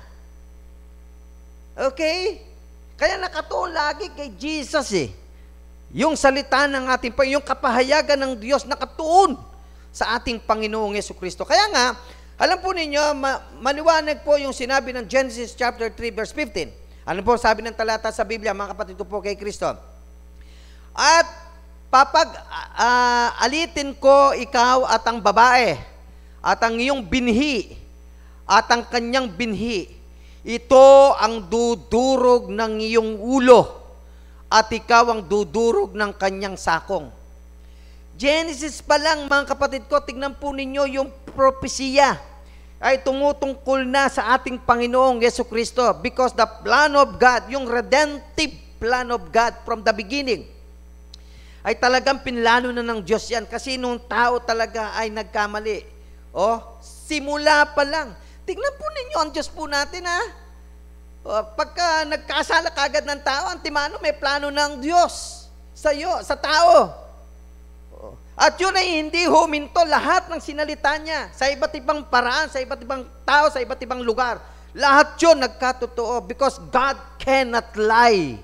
Okay? Kaya nakatuon lagi kay Jesus eh. Yung salita ng ating Panginoon, yung kapahayagan ng Diyos nakatuon sa ating Panginoong Jesucristo. Kaya nga, alam po ninyo, ma- maliwanag po yung sinabi ng Genesis chapter three verse fifteen. Ano po sabi ng talata sa Biblia, mga kapatid ko po kay Kristo? At papag uh, alitin ko ikaw at ang babae, at ang iyong binhi, at ang kanyang binhi. Ito ang dudurog ng iyong ulo, at ikaw ang dudurog ng kanyang sakong. Genesis pa lang, mga kapatid ko, tignan po ninyo yung propesya ay tumutungkol na sa ating Panginoong Jesucristo because the plan of God, yung redemptive plan of God from the beginning, ay talagang pinlano na ng Diyos yan kasi nung tao talaga ay nagkamali. O, simula pa lang. Tignan po ninyo ang Diyos po natin ha. O, pagka nagkasala kagad ng tao, antimano may plano ng Diyos sa iyo, sa tao. At yun ay hindi huminto lahat ng sinalita niya sa iba't ibang paraan, sa iba't ibang tao, sa iba't ibang lugar. Lahat yun nagkatotoo because God cannot lie.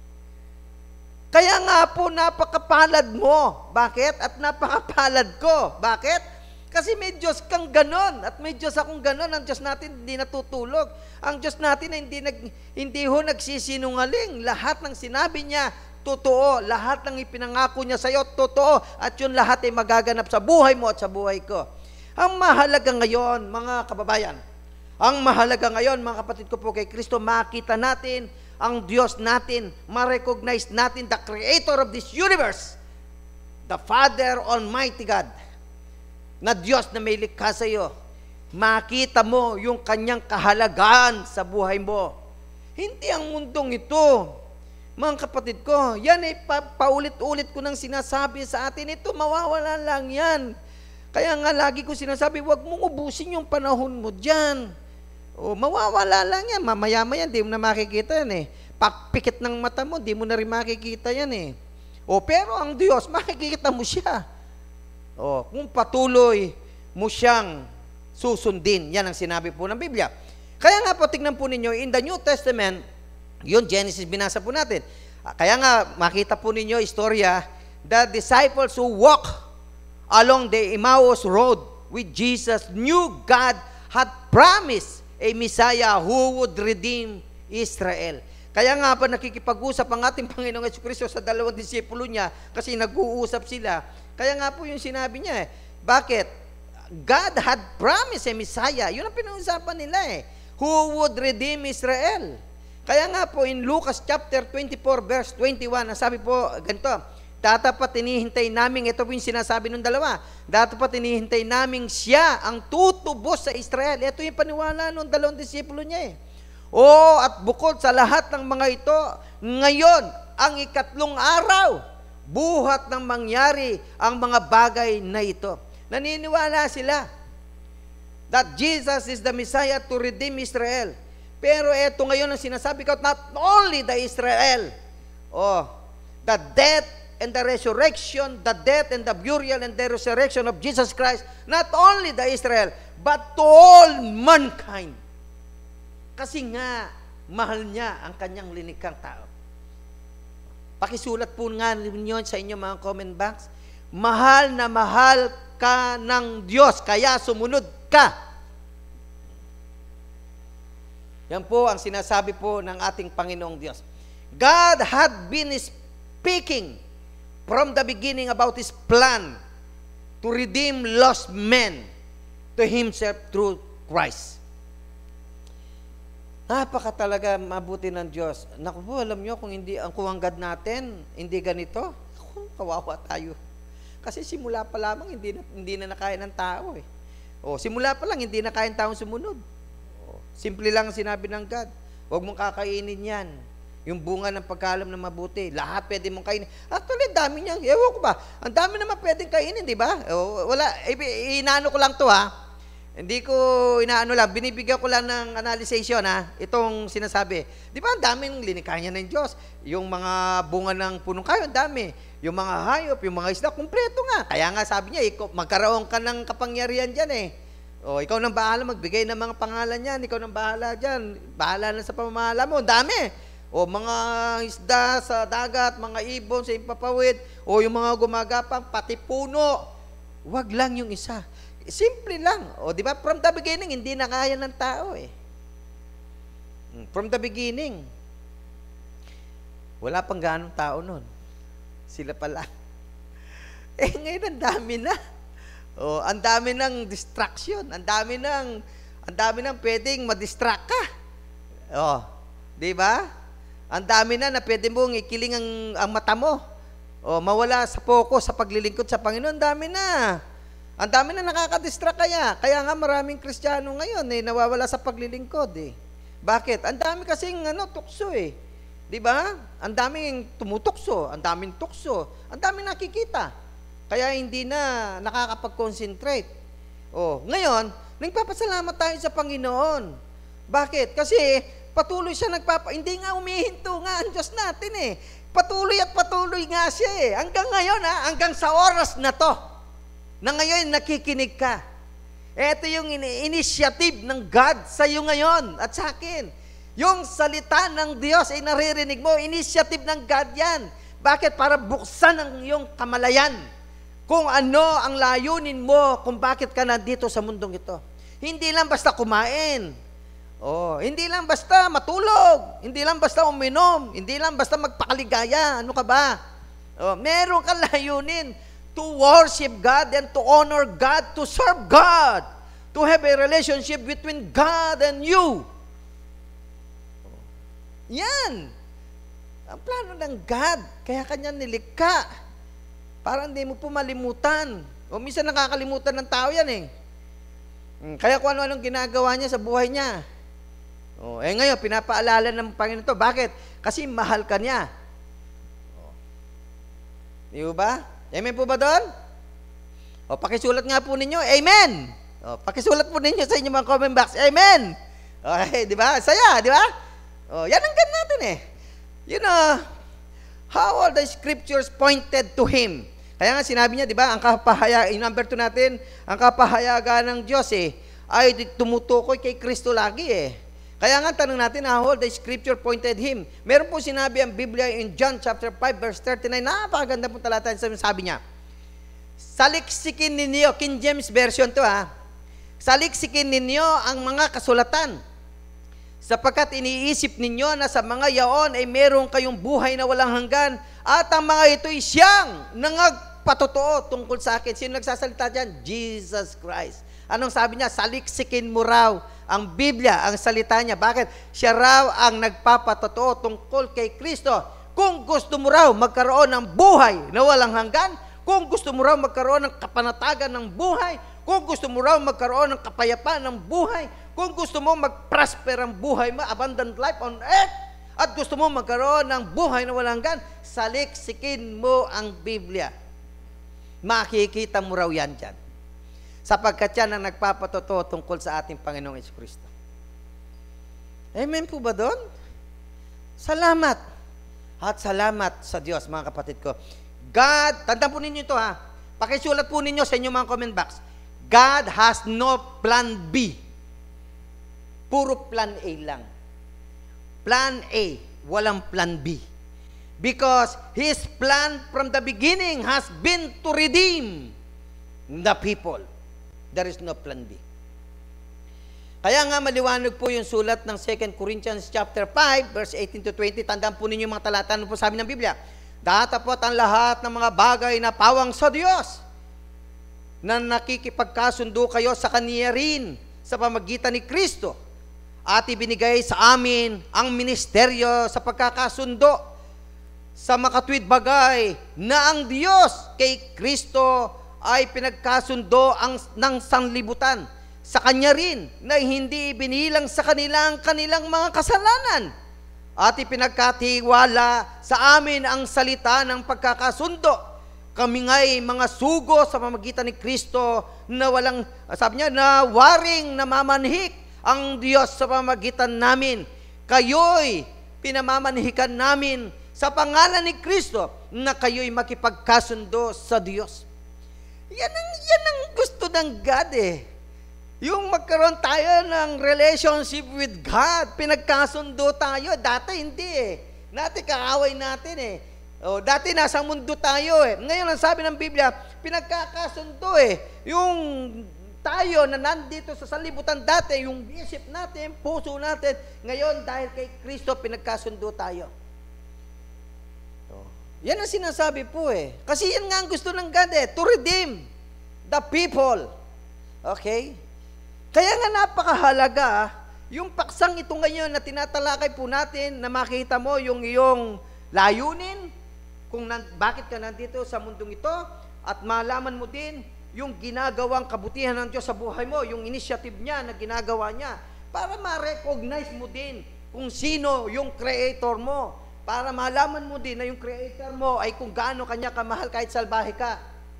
Kaya nga po napakapalad mo. Bakit? At napakapalad ko. Bakit? Kasi may Diyos kang ganon at may Diyos akong ganon. Ang Diyos natin hindi natutulog. Ang Diyos natin ay hindi, nag, hindi ho nagsisinungaling. Lahat ng sinabi niya, totoo. Lahat ng ipinangako niya sa iyo, totoo. At yun lahat ay magaganap sa buhay mo at sa buhay ko. Ang mahalaga ngayon, mga kababayan, ang mahalaga ngayon, mga kapatid ko po kay Kristo, makita natin ang Diyos natin, ma-recognize natin the Creator of this universe, the Father Almighty God, na Diyos na may likha sa iyo. Makita mo yung kanyang kahalagaan sa buhay mo. Hindi ang mundong ito. Mga kapatid ko, yan ay pa, paulit-ulit ko nang sinasabi sa atin, ito mawawala lang yan. Kaya nga lagi ko sinasabi, huwag mong ubusin yung panahon mo dyan. O, mawawala lang yan, mamaya-maya, di mo na makikita yan eh. Pakpikit ng mata mo, di mo na rin makikita yan eh. O, pero ang Diyos, makikita mo siya. O, kung patuloy mo siyang susundin, yan ang sinabi po ng Biblia. Kaya nga po, tignan po ninyo, in the New Testament, yun, Genesis, binasa po natin. Kaya nga, makita po ninyo, istorya, the disciples who walk along the Emmaus Road with Jesus knew God had promised a Messiah who would redeem Israel. Kaya nga pa nakikipag-usap ang ating Panginoong Jesucristo sa dalawang disipulo niya kasi nag-uusap sila. Kaya nga po yung sinabi niya eh. Bakit? God had promised a Messiah. Yun ang pinag-usapan nila eh. Who would redeem Israel. Kaya nga po in Lucas chapter twenty-four verse twenty-one, sabi po ganito, dati pa tinihintay namin, ito po yung sinasabi ng dalawa, dati pa tinihintay namin siya ang tutubos sa Israel. Ito yung paniwala ng dalawang disipulo niya eh. O at bukod sa lahat ng mga ito, ngayon ang ikatlong araw, buhat ng mangyari ang mga bagay na ito. Naniniwala sila that Jesus is the Messiah to redeem Israel. Pero eto ngayon ang sinasabi ko, not only the Israel, oh, the death and the resurrection, the death and the burial and the resurrection of Jesus Christ, not only the Israel, but to all mankind. Kasi nga, mahal niya ang kanyang linikhang tao. Pakisulat po nga ninyo sa inyong mga comment box, mahal na mahal ka ng Diyos, kaya sumunod ka. Yan po ang sinasabi po ng ating Panginoong Diyos. God had been speaking from the beginning about His plan to redeem lost men to Himself through Christ. Napaka talaga mabuti ng Diyos. Naku po, alam nyo, kung hindi ang kung ang God natin, hindi ganito, ako, kawawa tayo. Kasi simula pa lamang, hindi na, hindi na nakaya ng tao eh. O, simula pa lang, hindi na kaya ng taong sumunod. Simple lang sinabi ng God, huwag mong kakainin yan. Yung bunga ng pagkalam na mabuti, lahat pwede mong kainin. Actually, dami niya. Ewan ko ba, ang dami naman pwedeng kainin, di ba? Wala, inaano ko lang to ha. Hindi ko inaano lang, binibigyan ko lang ng analyzation ha, itong sinasabi. Di ba, ang daming linikanya ng Diyos. Yung mga bunga ng punong kayo, ang dami. Yung mga hayop, yung mga isda, kumpleto nga. Kaya nga sabi niya, magkaroon ka ng kapangyarihan dyan eh. O, ikaw nang bahala magbigay ng mga pangalan yan. Ikaw nang bahala dyan. Bahala na sa pamamahala mo. Dami. O, mga isda sa dagat, mga ibon sa impapawid, o yung mga gumagapang, pati puno. Huwag lang yung isa. Simple lang. O, di ba? From the beginning, hindi na kaya ng tao eh. From the beginning. Wala pang ganong tao nun. Sila pala. Eh, ngayon ang dami na. Oh, ang dami ng distraction, ang dami ng ang dami ng pwedeng ma-distract ka. Oh, 'di ba? Ang dami na na pwede mong ikiling ang, ang mata mo. Oh, mawala sa focus sa paglilingkod sa Panginoon, ang dami na. Ang dami na nakaka-distract kaya. Kaya nga maraming Kristiyano ngayon eh nawawala sa paglilingkod eh. Bakit? Ang dami kasing ano, tukso eh. 'Di ba? Ang daming tumutukso, ang daming tukso, ang daming nakikita. Kaya hindi na nakakapag-concentrate. Oh, ngayon, nagpapasalamat tayo sa Panginoon. Bakit? Kasi patuloy siya nagpapa... Hindi nga umihinto nga ang Diyos natin eh. Patuloy at patuloy nga siya eh. Hanggang ngayon ha, hanggang sa oras na to, na ngayon nakikinig ka. Ito yung initiative ng God sa iyo ngayon at sa akin. Yung salita ng Diyos ay naririnig mo, initiative ng God yan. Bakit? Para buksan ang iyong kamalayan. Kung ano ang layunin mo, kung bakit ka nandito sa mundong ito. Hindi lang basta kumain. Oh, hindi lang basta matulog. Hindi lang basta uminom. Hindi lang basta magpakaligaya. Ano ka ba? Oh, meron kang layunin to worship God and to honor God, to serve God, to have a relationship between God and you. Yan. Ang plano ng God. Kaya kanya nilikha. Para hindi mo po malimutan. O minsan nakakalimutan ng tao yan eh. Kaya kung ano-anong ginagawa niya sa buhay niya. O, eh ngayon, pinapaalala ng Panginoon to. Bakit? Kasi mahal ka niya. O. Di ba? Amen po ba doon? O, pakisulat nga po ninyo. Amen! O, pakisulat po ninyo sa inyong mga comment box. Amen! Okay, di ba? Saya, di ba? O, yan ang gan natin eh. You know, how all the scriptures pointed to Him. Kaya nga sinabi niya, di ba, ang kapahaya, yung number two natin, ang kapahayagan ng Diyos eh, ay tumutukoy kay Kristo lagi eh. Kaya nga tanong natin, how all the scripture pointed Him. Meron po sinabi ang Biblia in John chapter five verse thirty-nine, napakaganda po talata, sabi niya, saliksikin ninyo, King James Version to ha, saliksikin ninyo ang mga kasulatan, sapagkat iniisip ninyo na sa mga yaon ay meron kayong buhay na walang hanggan, at ang mga ito'y siyang nangagpatotoo tungkol sa akin. Sino nagsasalita dyan? Jesus Christ. Anong sabi niya? Saliksikin mo raw ang Biblia, ang salita niya. Bakit? Siya raw ang nagpapatotoo tungkol kay Kristo. Kung gusto mo raw magkaroon ng buhay na walang hanggan, kung gusto mo raw magkaroon ng kapanatagan ng buhay, kung gusto mo raw magkaroon ng kapayapaan ng buhay, kung gusto mo mag-prosper ang buhay mo, abundant life on earth, at gusto mo magkaroon ng buhay na walang hanggan, saliksikin mo ang Biblia. Makikita mo raw yan dyan. Sapagkat yan ang nagpapatotoo tungkol sa ating Panginoong Jesucristo. Amen po ba doon? Salamat. At salamat sa Diyos, mga kapatid ko. God, tandaan po ninyo ito ha, pakisulat po ninyo sa inyong mga comment box, God has no plan B. Puro plan A lang. Plan A, walang plan B. Because His plan from the beginning has been to redeem the people. There is no plan B. Kaya nga maliwanag po yung sulat ng Second Corinthians chapter five, verse eighteen to twenty. Tandaan po ninyo mga talata, ano po sabi ng Biblia? Datapot ang lahat ng mga bagay na pawang sa Diyos, na nakikipagkasundo kayo sa Kanya rin sa pamagitan ni Kristo, at ibinigay sa amin ang ministeryo sa pagkakasundo sa makatwid bagay na ang Diyos kay Kristo ay pinagkasundo ang, ng sanlibutan sa Kanya rin na hindi binilang sa kanilang kanilang mga kasalanan, at ipinagkatiwala sa amin ang salita ng pagkakasundo. Kami nga'y mga sugo sa pamamagitan ni Kristo na walang, sabi niya, na waring namamanhik ang Diyos sa pamamagitan namin. Kayo'y pinamamanhikan namin sa pangalan ni Kristo na kayo'y makipagkasundo sa Diyos. Yan ang, yan ang gusto ng God eh. Yung magkaroon tayo ng relationship with God, pinagkasundo tayo. Dati hindi eh. Dati kaaway natin eh. O, dati nasa mundo tayo eh. Ngayon ang sabi ng Biblia, pinagkakasundo eh. Yung tayo na nandito sa sanlibutan dati, yung isip natin, puso natin, ngayon dahil kay Kristo, pinagkasundo tayo. O, yan ang sinasabi po eh. Kasi yan nga ang gusto ng God eh, to redeem the people. Okay? Kaya nga napakahalaga, yung paksang ito ngayon na tinatalakay po natin, na makita mo yung iyong layunin, kung nan, bakit ka nandito sa mundong ito, at malaman mo din yung ginagawang kabutihan ng Diyos sa buhay mo, yung initiative niya na ginagawa niya, para ma-recognize mo din kung sino yung creator mo, para malaman mo din na yung creator mo ay kung gaano kanya kamahal kahit salbahe ka.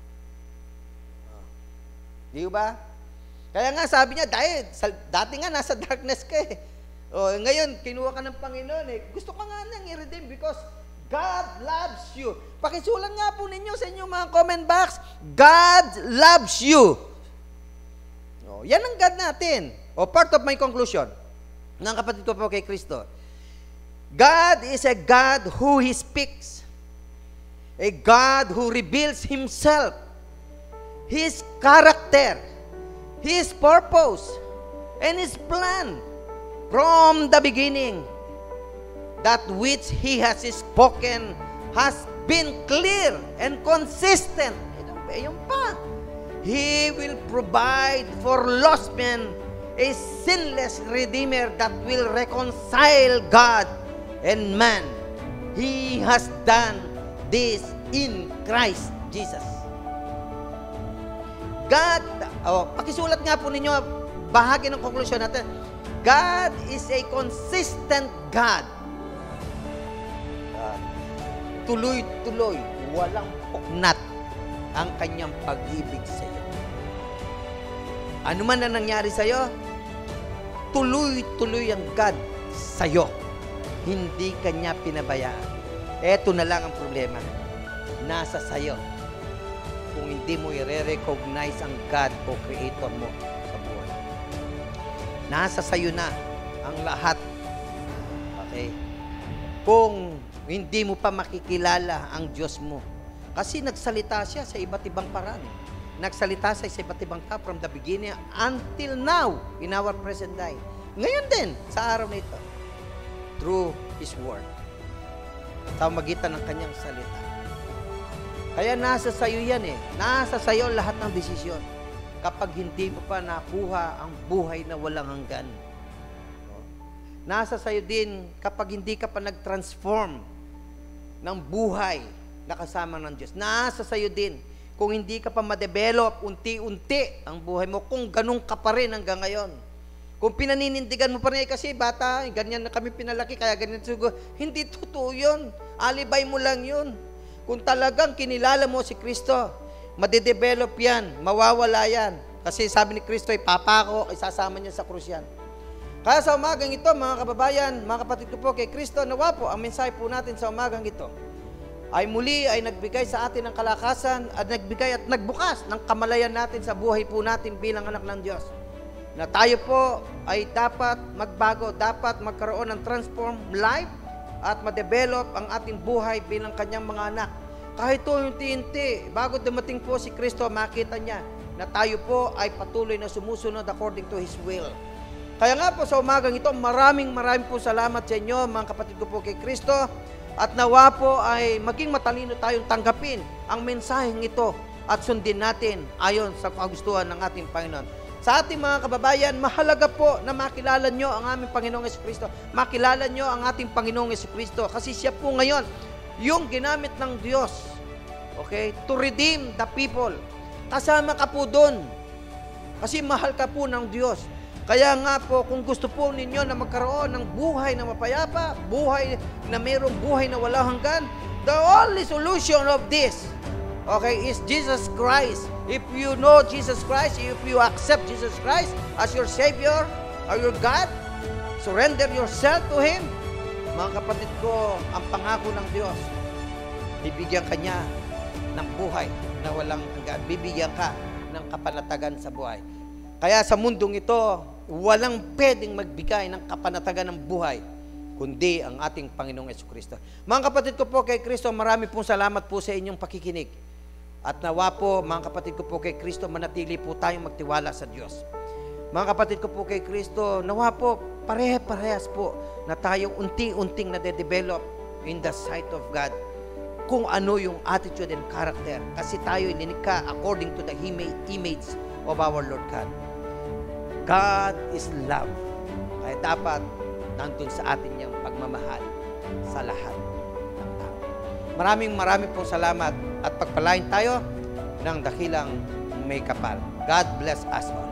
Di ba? Kaya nga sabi niya, dahil dati nga nasa darkness ka eh. O, ngayon, kinuha ka ng Panginoon eh. Gusto ka nga nang i-redeem because God loves you. Pakisulat nga po ninyo sa inyong mga comment box, God loves you. O, yan ang God natin. O, part of my conclusion, ng kapatid ko po kay Kristo. God is a God who He speaks. A God who reveals Himself. His character, His purpose, and His plan from the beginning. That which He has spoken has been clear and consistent. Ayun pa. He will provide for lost men a sinless Redeemer that will reconcile God and man. He has done this in Christ Jesus. God, oh, pakisulat nga po ninyo, bahagi ng conclusion natin. God is a consistent God. Uh, tuloy-tuloy, walang puknat ang kanyang pag-ibig sa iyo. Ano man na nangyari sa iyo, tuloy-tuloy ang God sa iyo. Hindi kanya pinabayaan. Eto na lang ang problema. Nasa sa iyo. Kung hindi mo i-recognize ang God o Creator mo sa buhay. Nasa sayo na ang lahat. Okay? Kung hindi mo pa makikilala ang Diyos mo. Kasi nagsalita siya sa iba't ibang paraan. Nagsalita siya sa iba't ibang tao from the beginning until now in our present day. Ngayon din, sa araw na ito. Through His Word. Sa magitan ng kanyang salita. Kaya nasa sayo yan eh. Nasa sayo lahat ng desisyon. Kapag hindi mo pa nakuha ang buhay na walang hanggan. Nasa sayo din kapag hindi ka pa nag-transform ng buhay na kasama ng Diyos. Nasa sayo din kung hindi ka pa ma-develop unti-unti ang buhay mo, kung ganun ka pa rin hanggang ngayon. Kung pinaninindigan mo pa rin, kasi bata, ganyan na kami pinalaki, kaya ganyan siguro. Hindi totoo yun. Alibay mo lang yun. Kung talagang kinilala mo si Kristo, madedevelop yan, mawawala yan. Kasi sabi ni Kristo, ipapako, isasama niya sa krus yan. Kaya sa umagang ito, mga kababayan, mga kapatid ko po kay Kristo, nawa po, ang mensahe po natin sa umagang ito, ay muli ay nagbigay sa atin ng kalakasan at nagbigay at nagbukas ng kamalayan natin sa buhay po natin bilang anak ng Diyos. Na tayo po ay dapat magbago, dapat magkaroon ng transform life at ma-develop ang ating buhay bilang kanyang mga anak. Kahit unti-unti, bago dumating po si Kristo, makita niya na tayo po ay patuloy na sumusunod according to His will. Kaya nga po sa umagang ito, maraming maraming po salamat sa inyo mga kapatid ko po kay Kristo. At nawa po ay maging matalino tayong tanggapin ang mensaheng ito at sundin natin ayon sa kagustuhan ng ating Panginoon. Sa ating mga kababayan, mahalaga po na makilala nyo ang aming Panginoong Jesucristo. Makilala nyo ang ating Panginoong Jesucristo kasi siya po ngayon yung ginamit ng Diyos, okay, to redeem the people. Kasama ka po doon kasi mahal ka po ng Diyos. Kaya nga po, kung gusto po ninyo na magkaroon ng buhay na mapayapa, buhay na mayroong buhay na walang hanggan, the only solution of this, okay, is Jesus Christ. If you know Jesus Christ, if you accept Jesus Christ as your Savior or your God, surrender yourself to Him. Mga kapatid ko, ang pangako ng Diyos, bibigyan ka niya ng buhay na walang hanggan. Bibigyan ka ng kapanatagan sa buhay. Kaya sa mundong ito, walang pwedeng magbigay ng kapanatagan ng buhay, kundi ang ating Panginoong Jesucristo. Mga kapatid ko po kay Kristo, marami pong salamat po sa inyong pakikinig. At nawa po, mga kapatid ko po kay Kristo, manatili po tayong magtiwala sa Diyos. Mga kapatid ko po kay Kristo, nawa po, parehe-parehas po na tayong unti-unting nade-develop in the sight of God kung ano yung attitude and character. Kasi tayo ilinikha according to the image of our Lord God. God is love. Kaya dapat nandun sa atin yung pagmamahal sa lahat ng tao. Maraming maraming po salamat at pagpalain tayo ng dakilang may kapal. God bless us all.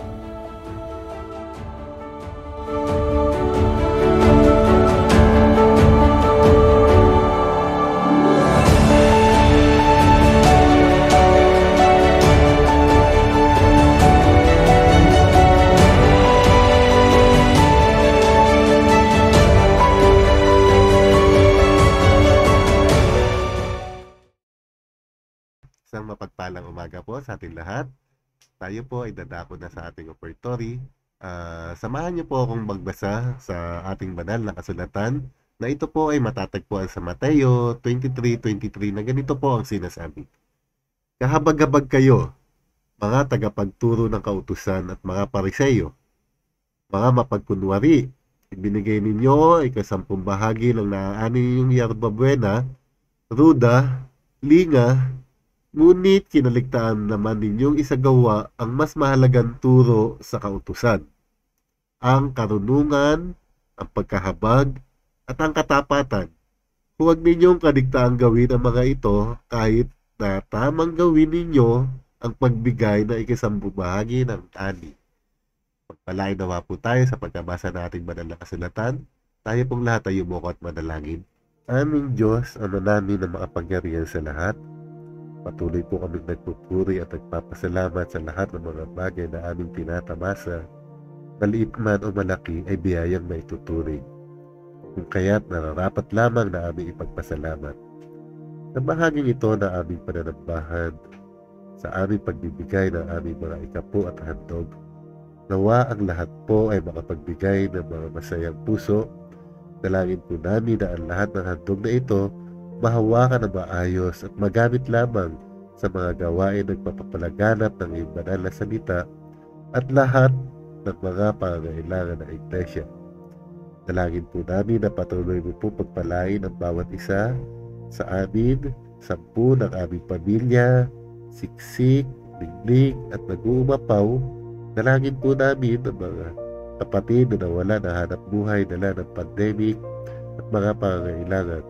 Isang mapagpalang umaga po sa ating lahat. Tayo po ay dadako na sa ating operatory. Uh, samahan niyo po akong magbasa sa ating banal na kasulatan na ito po ay matatagpuan sa Mateo twenty-three twenty-three na ganito po ang sinasabi. Kahabag-habag kayo, mga tagapagturo ng kautusan at mga pariseyo, mga mapagkunwari, ibinigay ninyo ay kasampung bahagi ng naaani ninyong yerba buena, ruda, linga, ngunit kinaligtaan naman ninyong isagawa ang mas mahalagang turo sa kautusan, ang karunungan, ang pagkahabag, at ang katapatan. Huwag ninyong kaligtaang gawin ang mga ito kahit na tamang gawin ninyo ang pagbigay na ikasampung bahagi ng ani. Pagpalain nawa po tayo sa pagkabasa ng ating banal na kasulatan. Tayo pong lahat ay yumuko at manalangin. Aming Diyos, ano namin na makapangyarihan sa lahat, patuloy po kaming nagpupuri at nagpapasalamat sa lahat ng mga bagay na aming tinatamasa. Maliit man o malaki ay biyayang maituturing. Kung kaya't nararapat lamang na aming ipagpasalamat. Sa bahaging ito na aming pananambahan, sa aming pagbibigay ng aming mga ikapu at handog, nawa ang lahat po ay makapagbigay ng mga masayang puso. Dalangin po namin na ang lahat ng handog na ito mahawakan na maayos at magamit lamang sa mga gawain ng papapalaganap ng iyong banal na salita at lahat ng mga pangangailangan ng iglesia. Dalangin po namin na patuloy mo po pagpalain ang bawat isa sa amin, sampu ng aming pamilya, siksik, liglig at nag-uumapaw. Dalangin po namin ang mga kapatid na nawala na hanap buhay dala ng pandemic at mga pangangailangan.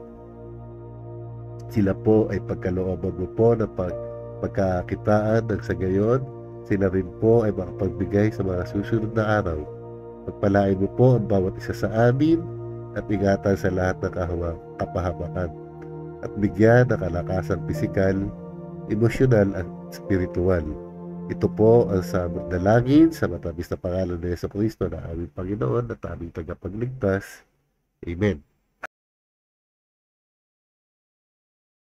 Sila po ay pagkalooban mo po ng pag, pagkakitaan ng sa gayon. Sila rin po ay makapagbigay sa mga susunod na araw. Pagpalain mo po ang bawat isa sa amin at ingatan sa lahat ng kapahamakan at bigyan ng kalakasan pisikal, emosyonal at spiritual. Ito po ang sa dalangin sa matamis na pangalan ni Jesucristo na aming Panginoon at aming tagapagligtas. Amen.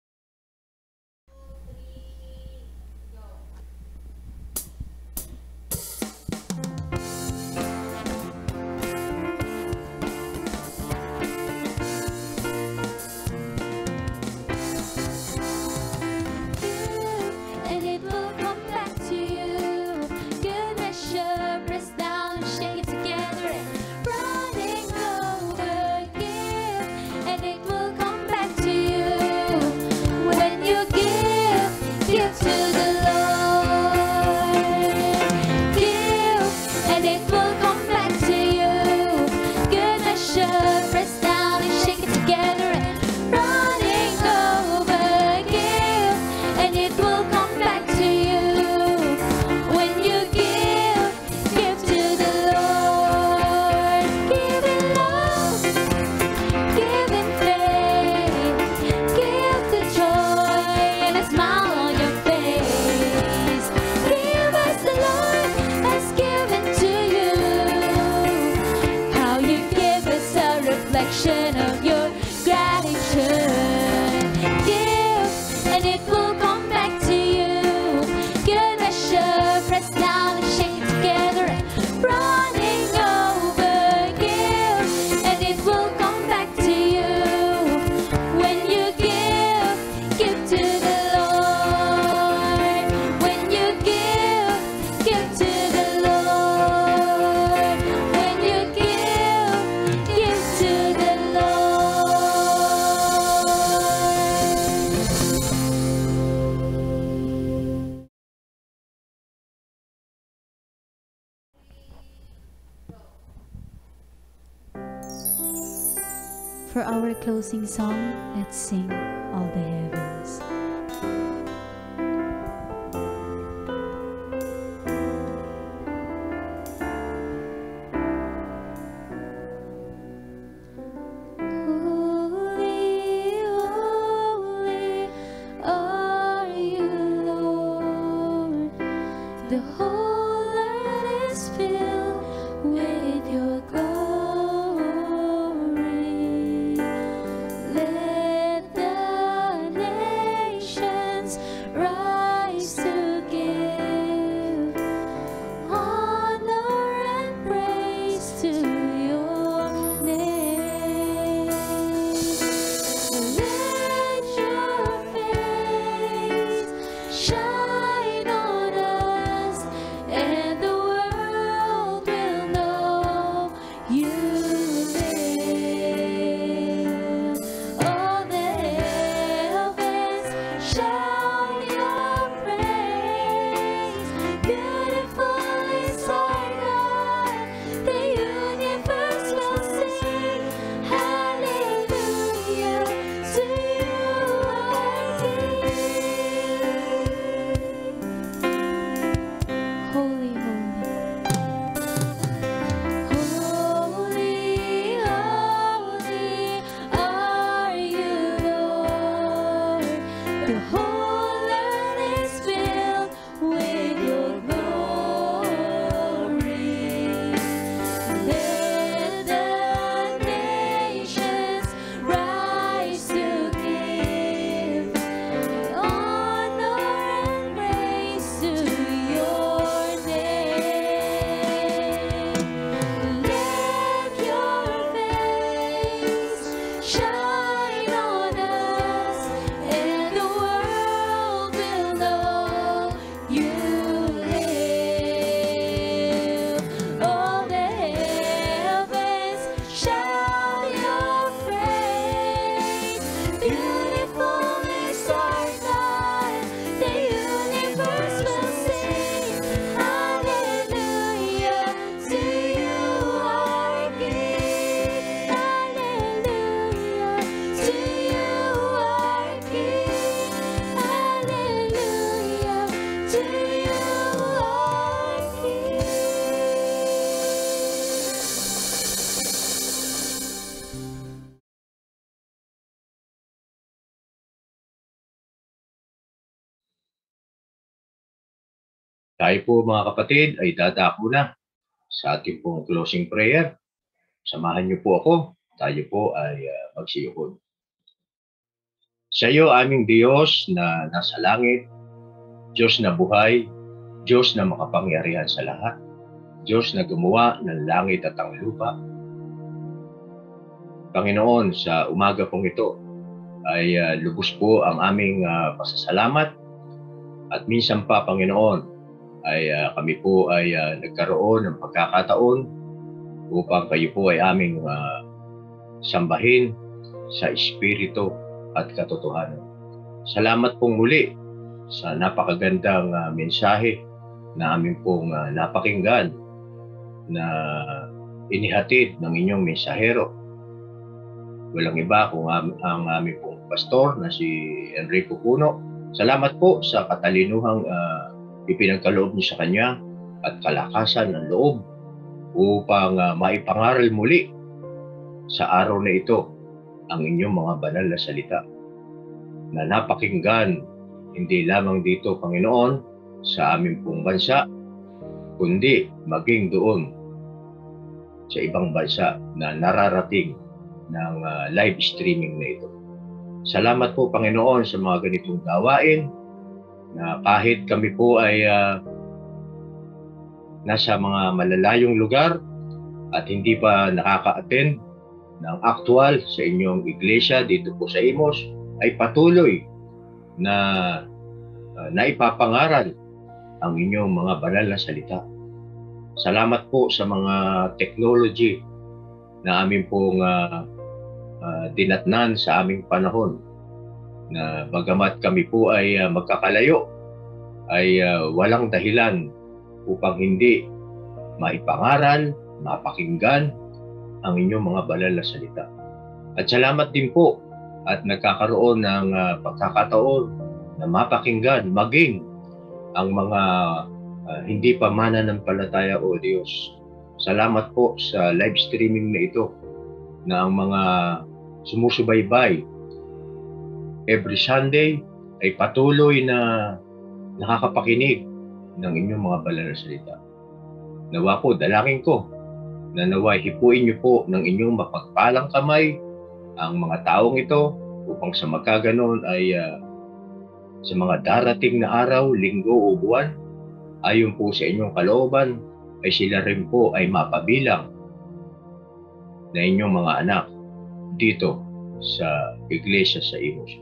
give, and it will come back to you. Good measure, pressed down and shaken together and running over. Give, and it will come back to you. When you give, give to the Lord. When you give, give to the Lord. When you give, give to the Lord. For our closing song, let's sing All the Heavens. Holy, holy are you, Lord. The whole earth is filled with your glory. Let the nations rise to give honor and praise to your name. Let your face shine on us, and the world will know you live. All the heavens shout your praise. Beautiful is our God. The universe will sing hallelujah to you, our King. Holy, holy. Holy, holy are you, Lord. The whole earth is filled with your glory. Let the nations rise to give honor and praise to your name. Let your face shine on us, and the world will know you live. All the heavens shout your praise. Beautiful is our God. The universe will sing hallelujah to you, our King. Hallelujah to you, our King. Hallelujah to you, our King. Tayo po mga kapatid ay dadako na sa ating pong closing prayer. Samahan niyo po ako. Tayo po ay uh, magsiyukod. Sa iyo aming Diyos na nasa langit, Diyos na buhay, Diyos na makapangyarihan sa lahat, Diyos na gumawa ng langit at ang lupa. Panginoon, sa umaga pong ito ay uh, lubos po ang aming uh, pasasalamat at minsan pa, Panginoon, ay uh, kami po ay uh, nagkaroon ng pagkakataon upang kayo po ay aming uh, sambahin sa espiritu at katotohanan. Salamat pong muli sa napakagandang uh, mensahe na aming pong uh, napakinggan na inihatid ng inyong mensahero. Walang iba kung am- ang aming pong pastor na si Enrico Puno. Salamat po sa katalinuhang uh, ipinagkaloob niyo sa kanya at kalakasan ng loob upang uh, maipangaral muli sa araw na ito ang inyong mga banal na salita na napakinggan hindi lamang dito, Panginoon, sa aming pong bansa, kundi maging doon sa ibang bansa na nararating ng uh, live streaming na ito. Salamat po, Panginoon, sa mga ganitong gawain na kahit kami po ay uh, nasa mga malalayong lugar at hindi pa nakaka-attend ng actual sa inyong iglesia dito po sa Imos, ay patuloy na uh, naipapangaral ang inyong mga banal na salita. Salamat po sa mga technology na amin pong uh, uh, dinatnan sa aming panahon, na bagamat kami po ay uh, magkakalayo, ay uh, walang dahilan upang hindi maipangaral, mapakinggan ang inyong mga banal na salita. At salamat din po at nagkakaroon ng uh, pagkakataon na mapakinggan maging ang mga uh, hindi pa mananampalataya, o Diyos. Salamat po sa live streaming na ito, na ang mga sumusubaybay every Sunday ay patuloy na nakakapakinig ng inyong mga banal na salita. Nawa po, dalangin ko na naway hipuin niyo po ng inyong mapagpalang kamay ang mga taong ito upang sa magkaganon ay uh, sa mga darating na araw, linggo o buwan, ayon po sa inyong kalooban, ay sila rin po ay mapabilang na inyong mga anak dito sa iglesia sa Imos.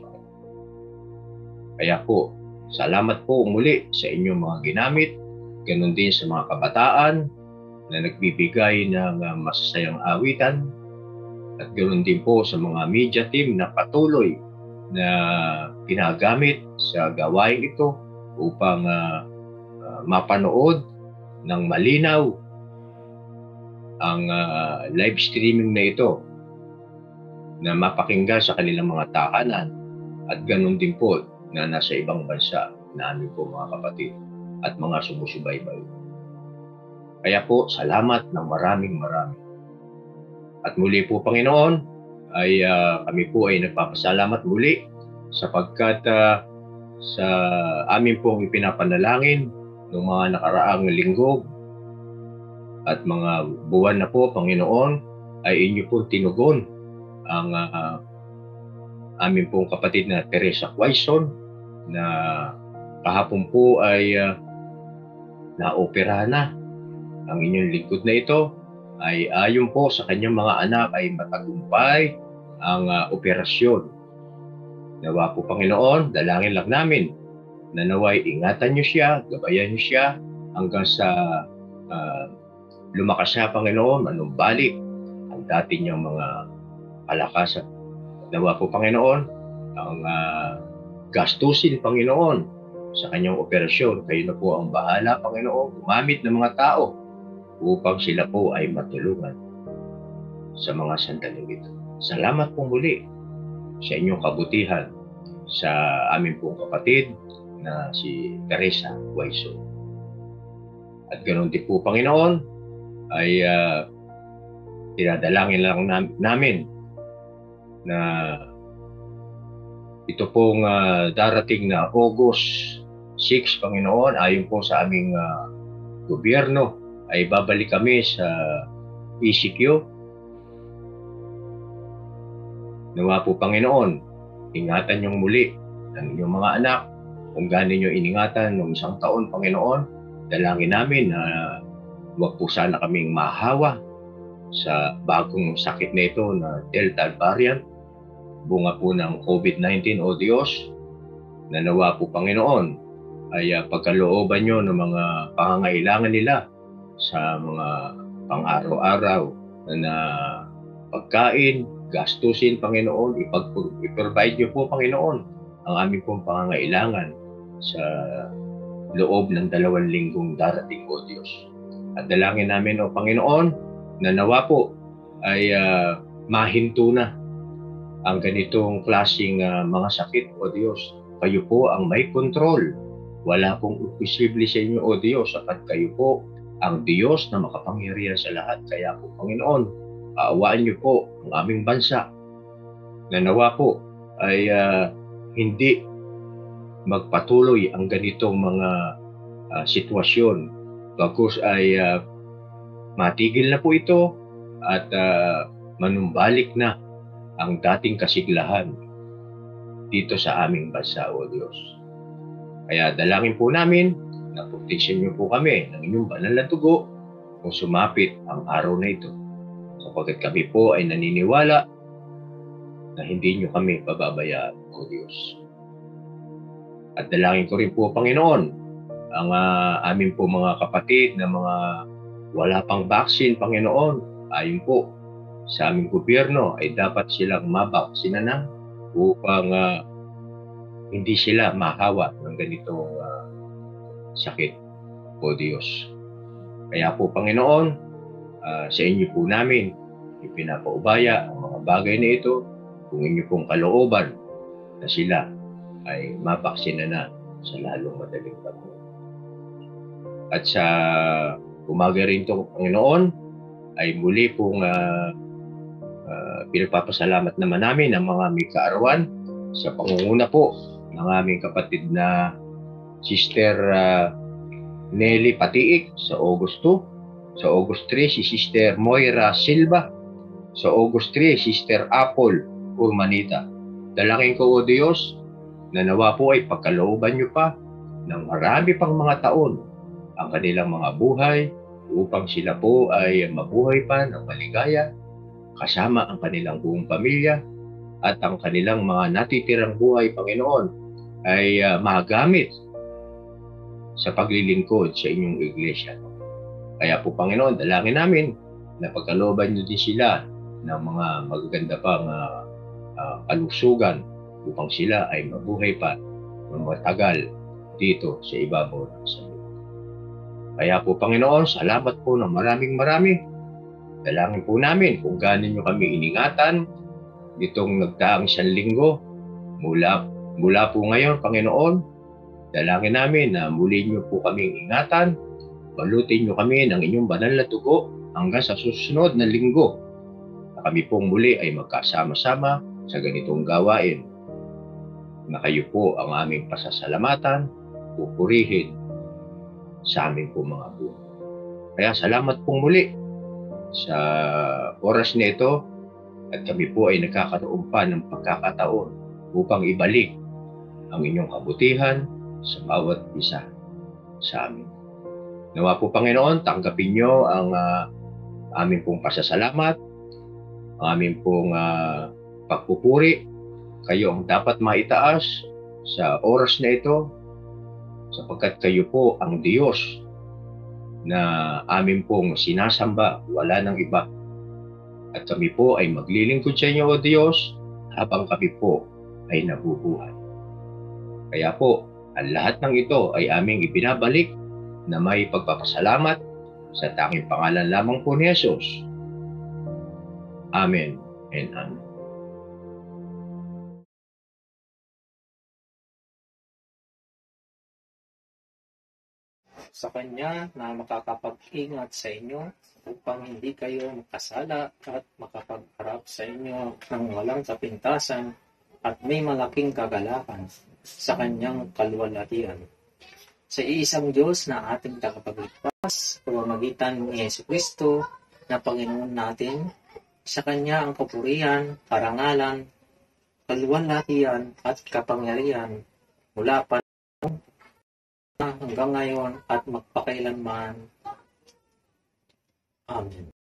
Kaya po, salamat po muli sa inyong mga ginamit, ganun din sa mga kabataan na nagbibigay ng uh, masasayang awitan, at ganoon din po sa mga media team na patuloy na ginagamit sa gawain ito upang uh, uh, mapanood ng malinaw ang uh, live streaming na ito, na mapakinggan sa kanilang mga tahanan, at ganoon din po na nasa ibang bansa na amin po mga kapatid at mga sumusubaybay. Kaya po, salamat ng maraming marami. At muli po, Panginoon, ay uh, kami po ay nagpapasalamat muli sapagkat uh, sa amin pong ipinapanalangin ng mga nakaraang linggo at mga buwan na po, Panginoon, ay inyo po tinugon ang uh, amin pong kapatid na Teresa Quaison, na kahapon po ay uh, na-opera na. Ang inyong lingkod na ito ay ayon po sa kanyang mga anak ay matagumpay ang uh, operasyon. Nawa po, Panginoon, dalangin lang namin na naway ingatan niyo siya, gabayan niyo siya hanggang sa uh, lumakas siya, Panginoon, manumbalik ang dati niyang mga kalakasan. Nawa po, Panginoon, ang uh, gastusin, Panginoon, sa kanyang operasyon. Kayo na po ang bahala, Panginoon, gumamit ng mga tao upang sila po ay matulungan sa mga sandaling ito. Salamat po muli sa inyong kabutihan sa aming pong kapatid na si Teresa Quaison. At ganoon din po, Panginoon, ay uh, tinadalangin lang nam- namin na ito pong uh, darating na August sixth, Panginoon, ayon po sa aming uh, gobyerno, ay babalik kami sa E C Q. Nawa po, Panginoon, ingatan niyong muli ang inyong mga anak kung gaano niyo iningatan noong isang taon, Panginoon. Dalangin namin na huwag po sana kaming mahawa sa bagong sakit na ito na Delta variant, bunga po ng COVID nineteen, o Diyos, na nawa po, Panginoon, ay uh, pagkalooban niyo ng mga pangangailangan nila sa mga pang-araw-araw na pagkain, gastusin, Panginoon, ipag- i-provide niyo po, Panginoon, ang aming pong pangangailangan sa loob ng dalawang linggong darating, o Diyos. At dalangin namin, o Panginoon, na nawa po ay uh, mahinto na ang ganitong klaseng uh, mga sakit, o Diyos. Kayo po ang may control. Wala pong imposible sa inyo, o Diyos, at kayo po ang Diyos na makapangyarihan sa lahat. Kaya po, Panginoon, aawaan niyo po ang aming bansa, na nawa po ay uh, hindi magpatuloy ang ganitong mga uh, sitwasyon. Bagkus ay uh, matigil na po ito at uh, manumbalik na ang dating kasiglahan dito sa aming bansa, O Diyos. Kaya dalangin po namin na proteksyon niyo po kami ng inyong banal na dugo kung sumapit ang araw na ito. Sapagkat kami po ay naniniwala na hindi niyo kami pababayaan, O Diyos. At dalangin ko rin po, Panginoon, ang uh, amin po mga kapatid na mga wala pang vaccine, Panginoon, ayon po sa aming gobyerno ay dapat silang mabaksina na upang uh, hindi sila mahawa ng ganitong uh, sakit, O Diyos. Kaya po, Panginoon, uh, sa inyo po namin ipinapaubaya ang mga bagay na ito kung inyo pong kalooban na sila ay mabaksina na sa lalong madaling panahon. At sa umaga rin ito, Panginoon, ay muli pong uh, uh, pinagpapasalamat naman namin ang mga may kaarawan sa pangunguna po ng aming kapatid na Sister uh, Nelly Patiik sa August two. Sa August three, si Sister Moira Silva. Sa August three, Sister Apple Urmanita. Dalangin ko, O Diyos, na nawa po ay pagkalooban niyo pa ng marami pang mga taon ang kanilang mga buhay upang sila po ay mabuhay pa ng maligaya kasama ang kanilang buong pamilya at ang kanilang mga natitirang buhay, Panginoon, ay uh, magamit sa paglilingkod sa inyong iglesia. Kaya po, Panginoon, dalangin namin na pagkalooban niyo din sila ng mga magaganda pang uh, uh, kalusugan upang sila ay mabuhay pa ng matagal dito sa ibabaw ng salita. Kaya po, Panginoon, salamat po ng maraming marami. Dalangin po namin kung gaano niyo kami iningatan itong nagdaang isang linggo. Mula, mula po ngayon, Panginoon, dalangin namin na muli niyo po kaming ingatan. Balutin niyo kami ng inyong banal na dugo hanggang sa susunod na linggo na kami pong muli ay magkasama-sama sa ganitong gawain na kayo po ang aming pasasalamatan, pupurihin sa aming po mga buhay. Kaya salamat pong muli sa oras na ito at kami po ay nagkakaroon pa ng pagkakataon upang ibalik ang inyong kabutihan sa bawat isa sa amin. Nawa po, Panginoon, tanggapin niyo ang uh, aming pong pasasalamat, ang aming pong uh, pagpupuri. Kayo ang dapat maitaas sa oras na ito sapagkat kayo po ang Diyos na amin pong sinasamba, wala ng iba. At kami po ay maglilingkod sa inyo, O Diyos, habang kami po ay nabubuhay. Kaya po, ang lahat ng ito ay aming ibinabalik na may pagpapasalamat sa tanging pangalan lamang po ni Jesus. Amen and amen. Sa Kanya na makakapag-ingat sa inyo upang hindi kayo makasala at makapagharap sa inyo ng walang kapintasan at may malaking kagalakan sa Kanyang kaluwalhatian. Sa iisang Diyos na ating tagapagligtas, pamamagitan ni Jesucristo na Panginoon natin, sa Kanya ang kapurihan, karangalan, kaluwalhatian at kapangyarihan mula pa hanggang ngayon at magpakailanman. Amen.